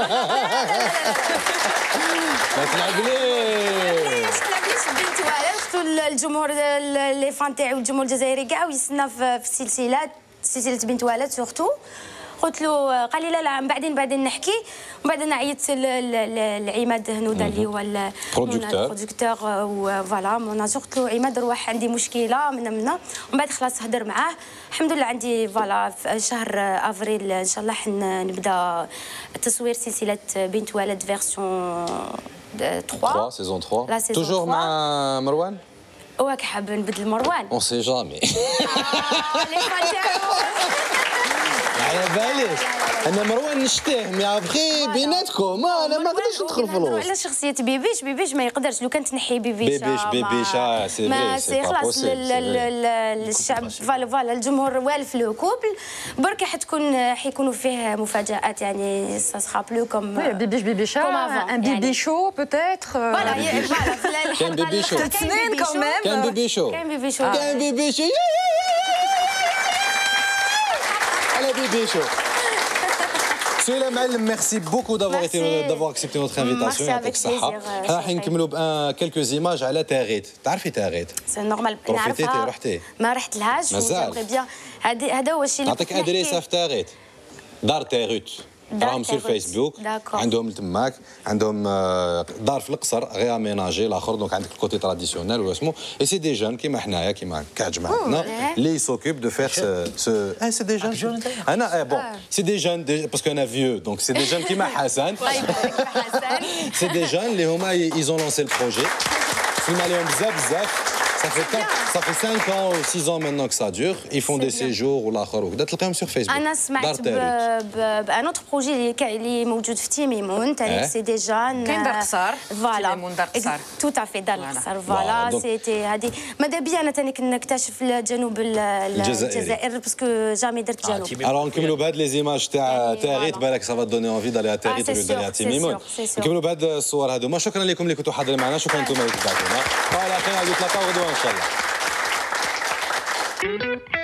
ما تلعبليش تلعبليش بنت ولد. قلت الجمهور لي فان تاعي والجمهور الجزائري كاع ويستنى في السلسلات سلسله بنت ولد سورتو. قلت له قال لي لا لا بعدين بعدين نحكي. ومن بعد انا عيطت لعماد هنوده اللي هو البرودكتور وفوالا موناجور. قلت له عماد روح عندي مشكله من منا. ومن بعد خلاص هدر معاه الحمد لله. عندي فوالا في شهر افريل ان شاء الله نبدا تصوير سلسله بنت ولد فيرسيون ثلاثة سيزون ثلاثة توجور مع مروان. واك حاب نبدل مروان اون سي جامي على باليش انا مروان نشتيه مي ابخي بيناتكم انا ما نقدرش ندخل في الوسط. على شخصيه بيبيش بيبيش ما يقدرش لو كان تنحي بيبيش بيبيش بيبيش اه سي فري سي خلاص الشعب فوالا فوالا الجمهور والف لو كوبل برك حتكون حيكونوا فيه مفاجات يعني سا سخا بلو كوم بيبيش بيبيشا ان بيبي شو بوتيتر فوالا فوالا كان بيبي شو سنين كمان كان بيبي شو كان بيبي شو كان بيبي شو على بيبي شو. سهيلة معلم ميرسي بوكو دافوار ايتي دافوار اكسبتي نوتر انفيتاسيون يعطيك الصحة. راح نكملوا بان كيلكو زيماج على تاغيت. تعرفي تاغيت؟ سي نورمال بروفيتيتي رحتي؟ ما رحت لهاش مازال بيان هذا هو الشيء اللي نعطيك ادريسه في تاغيت دار تاغيت راهم سور فيسبوك عندهم تماك عندهم دار في القصر غير اميناجي الاخر دونك عندك الكوتي تراديسيونيل ولا اسمه اي سي دي جون كيما حنايا كيما كاع جماعتنا اللي سوكيب دو فير سو اي سي دي جون انا بون سي دي جون باسكو انا فيو دونك سي دي جون كيما حسن سي دي جون اللي هما ايزون لونسي البروجي فيلم عليهم بزاف بزاف. Ça fait quatre, ça fait cinq ans ou six ans maintenant que ça dure. Ils font des séjours ou l'akhar ou تلقاهم sur Facebook. أنا سمعت بأن أوتر بروجي اللي اللي موجود في تيميمون تاع سي دي جان كاين دار قصار فوالا تيميمون دار قصار تو تافي دار قصار فوالا سيتي هذه ماذا بيا أنا تاني نكتشف الجنوب الجزائر باسكو جامي درت جنوب. Alors نكملوا بهاد لي زيماج تاع تاغيت بالك سافا دوني انفي دالي تاغيت ولا دالي تيميمون. نكملوا بهاد الصور هذوما. شكرا لكم اللي كنتوا حاضرين معنا. شكرا انتم اللي تبعتونا. فوالا خلينا نتلاقاو غدوه ان شاء الله.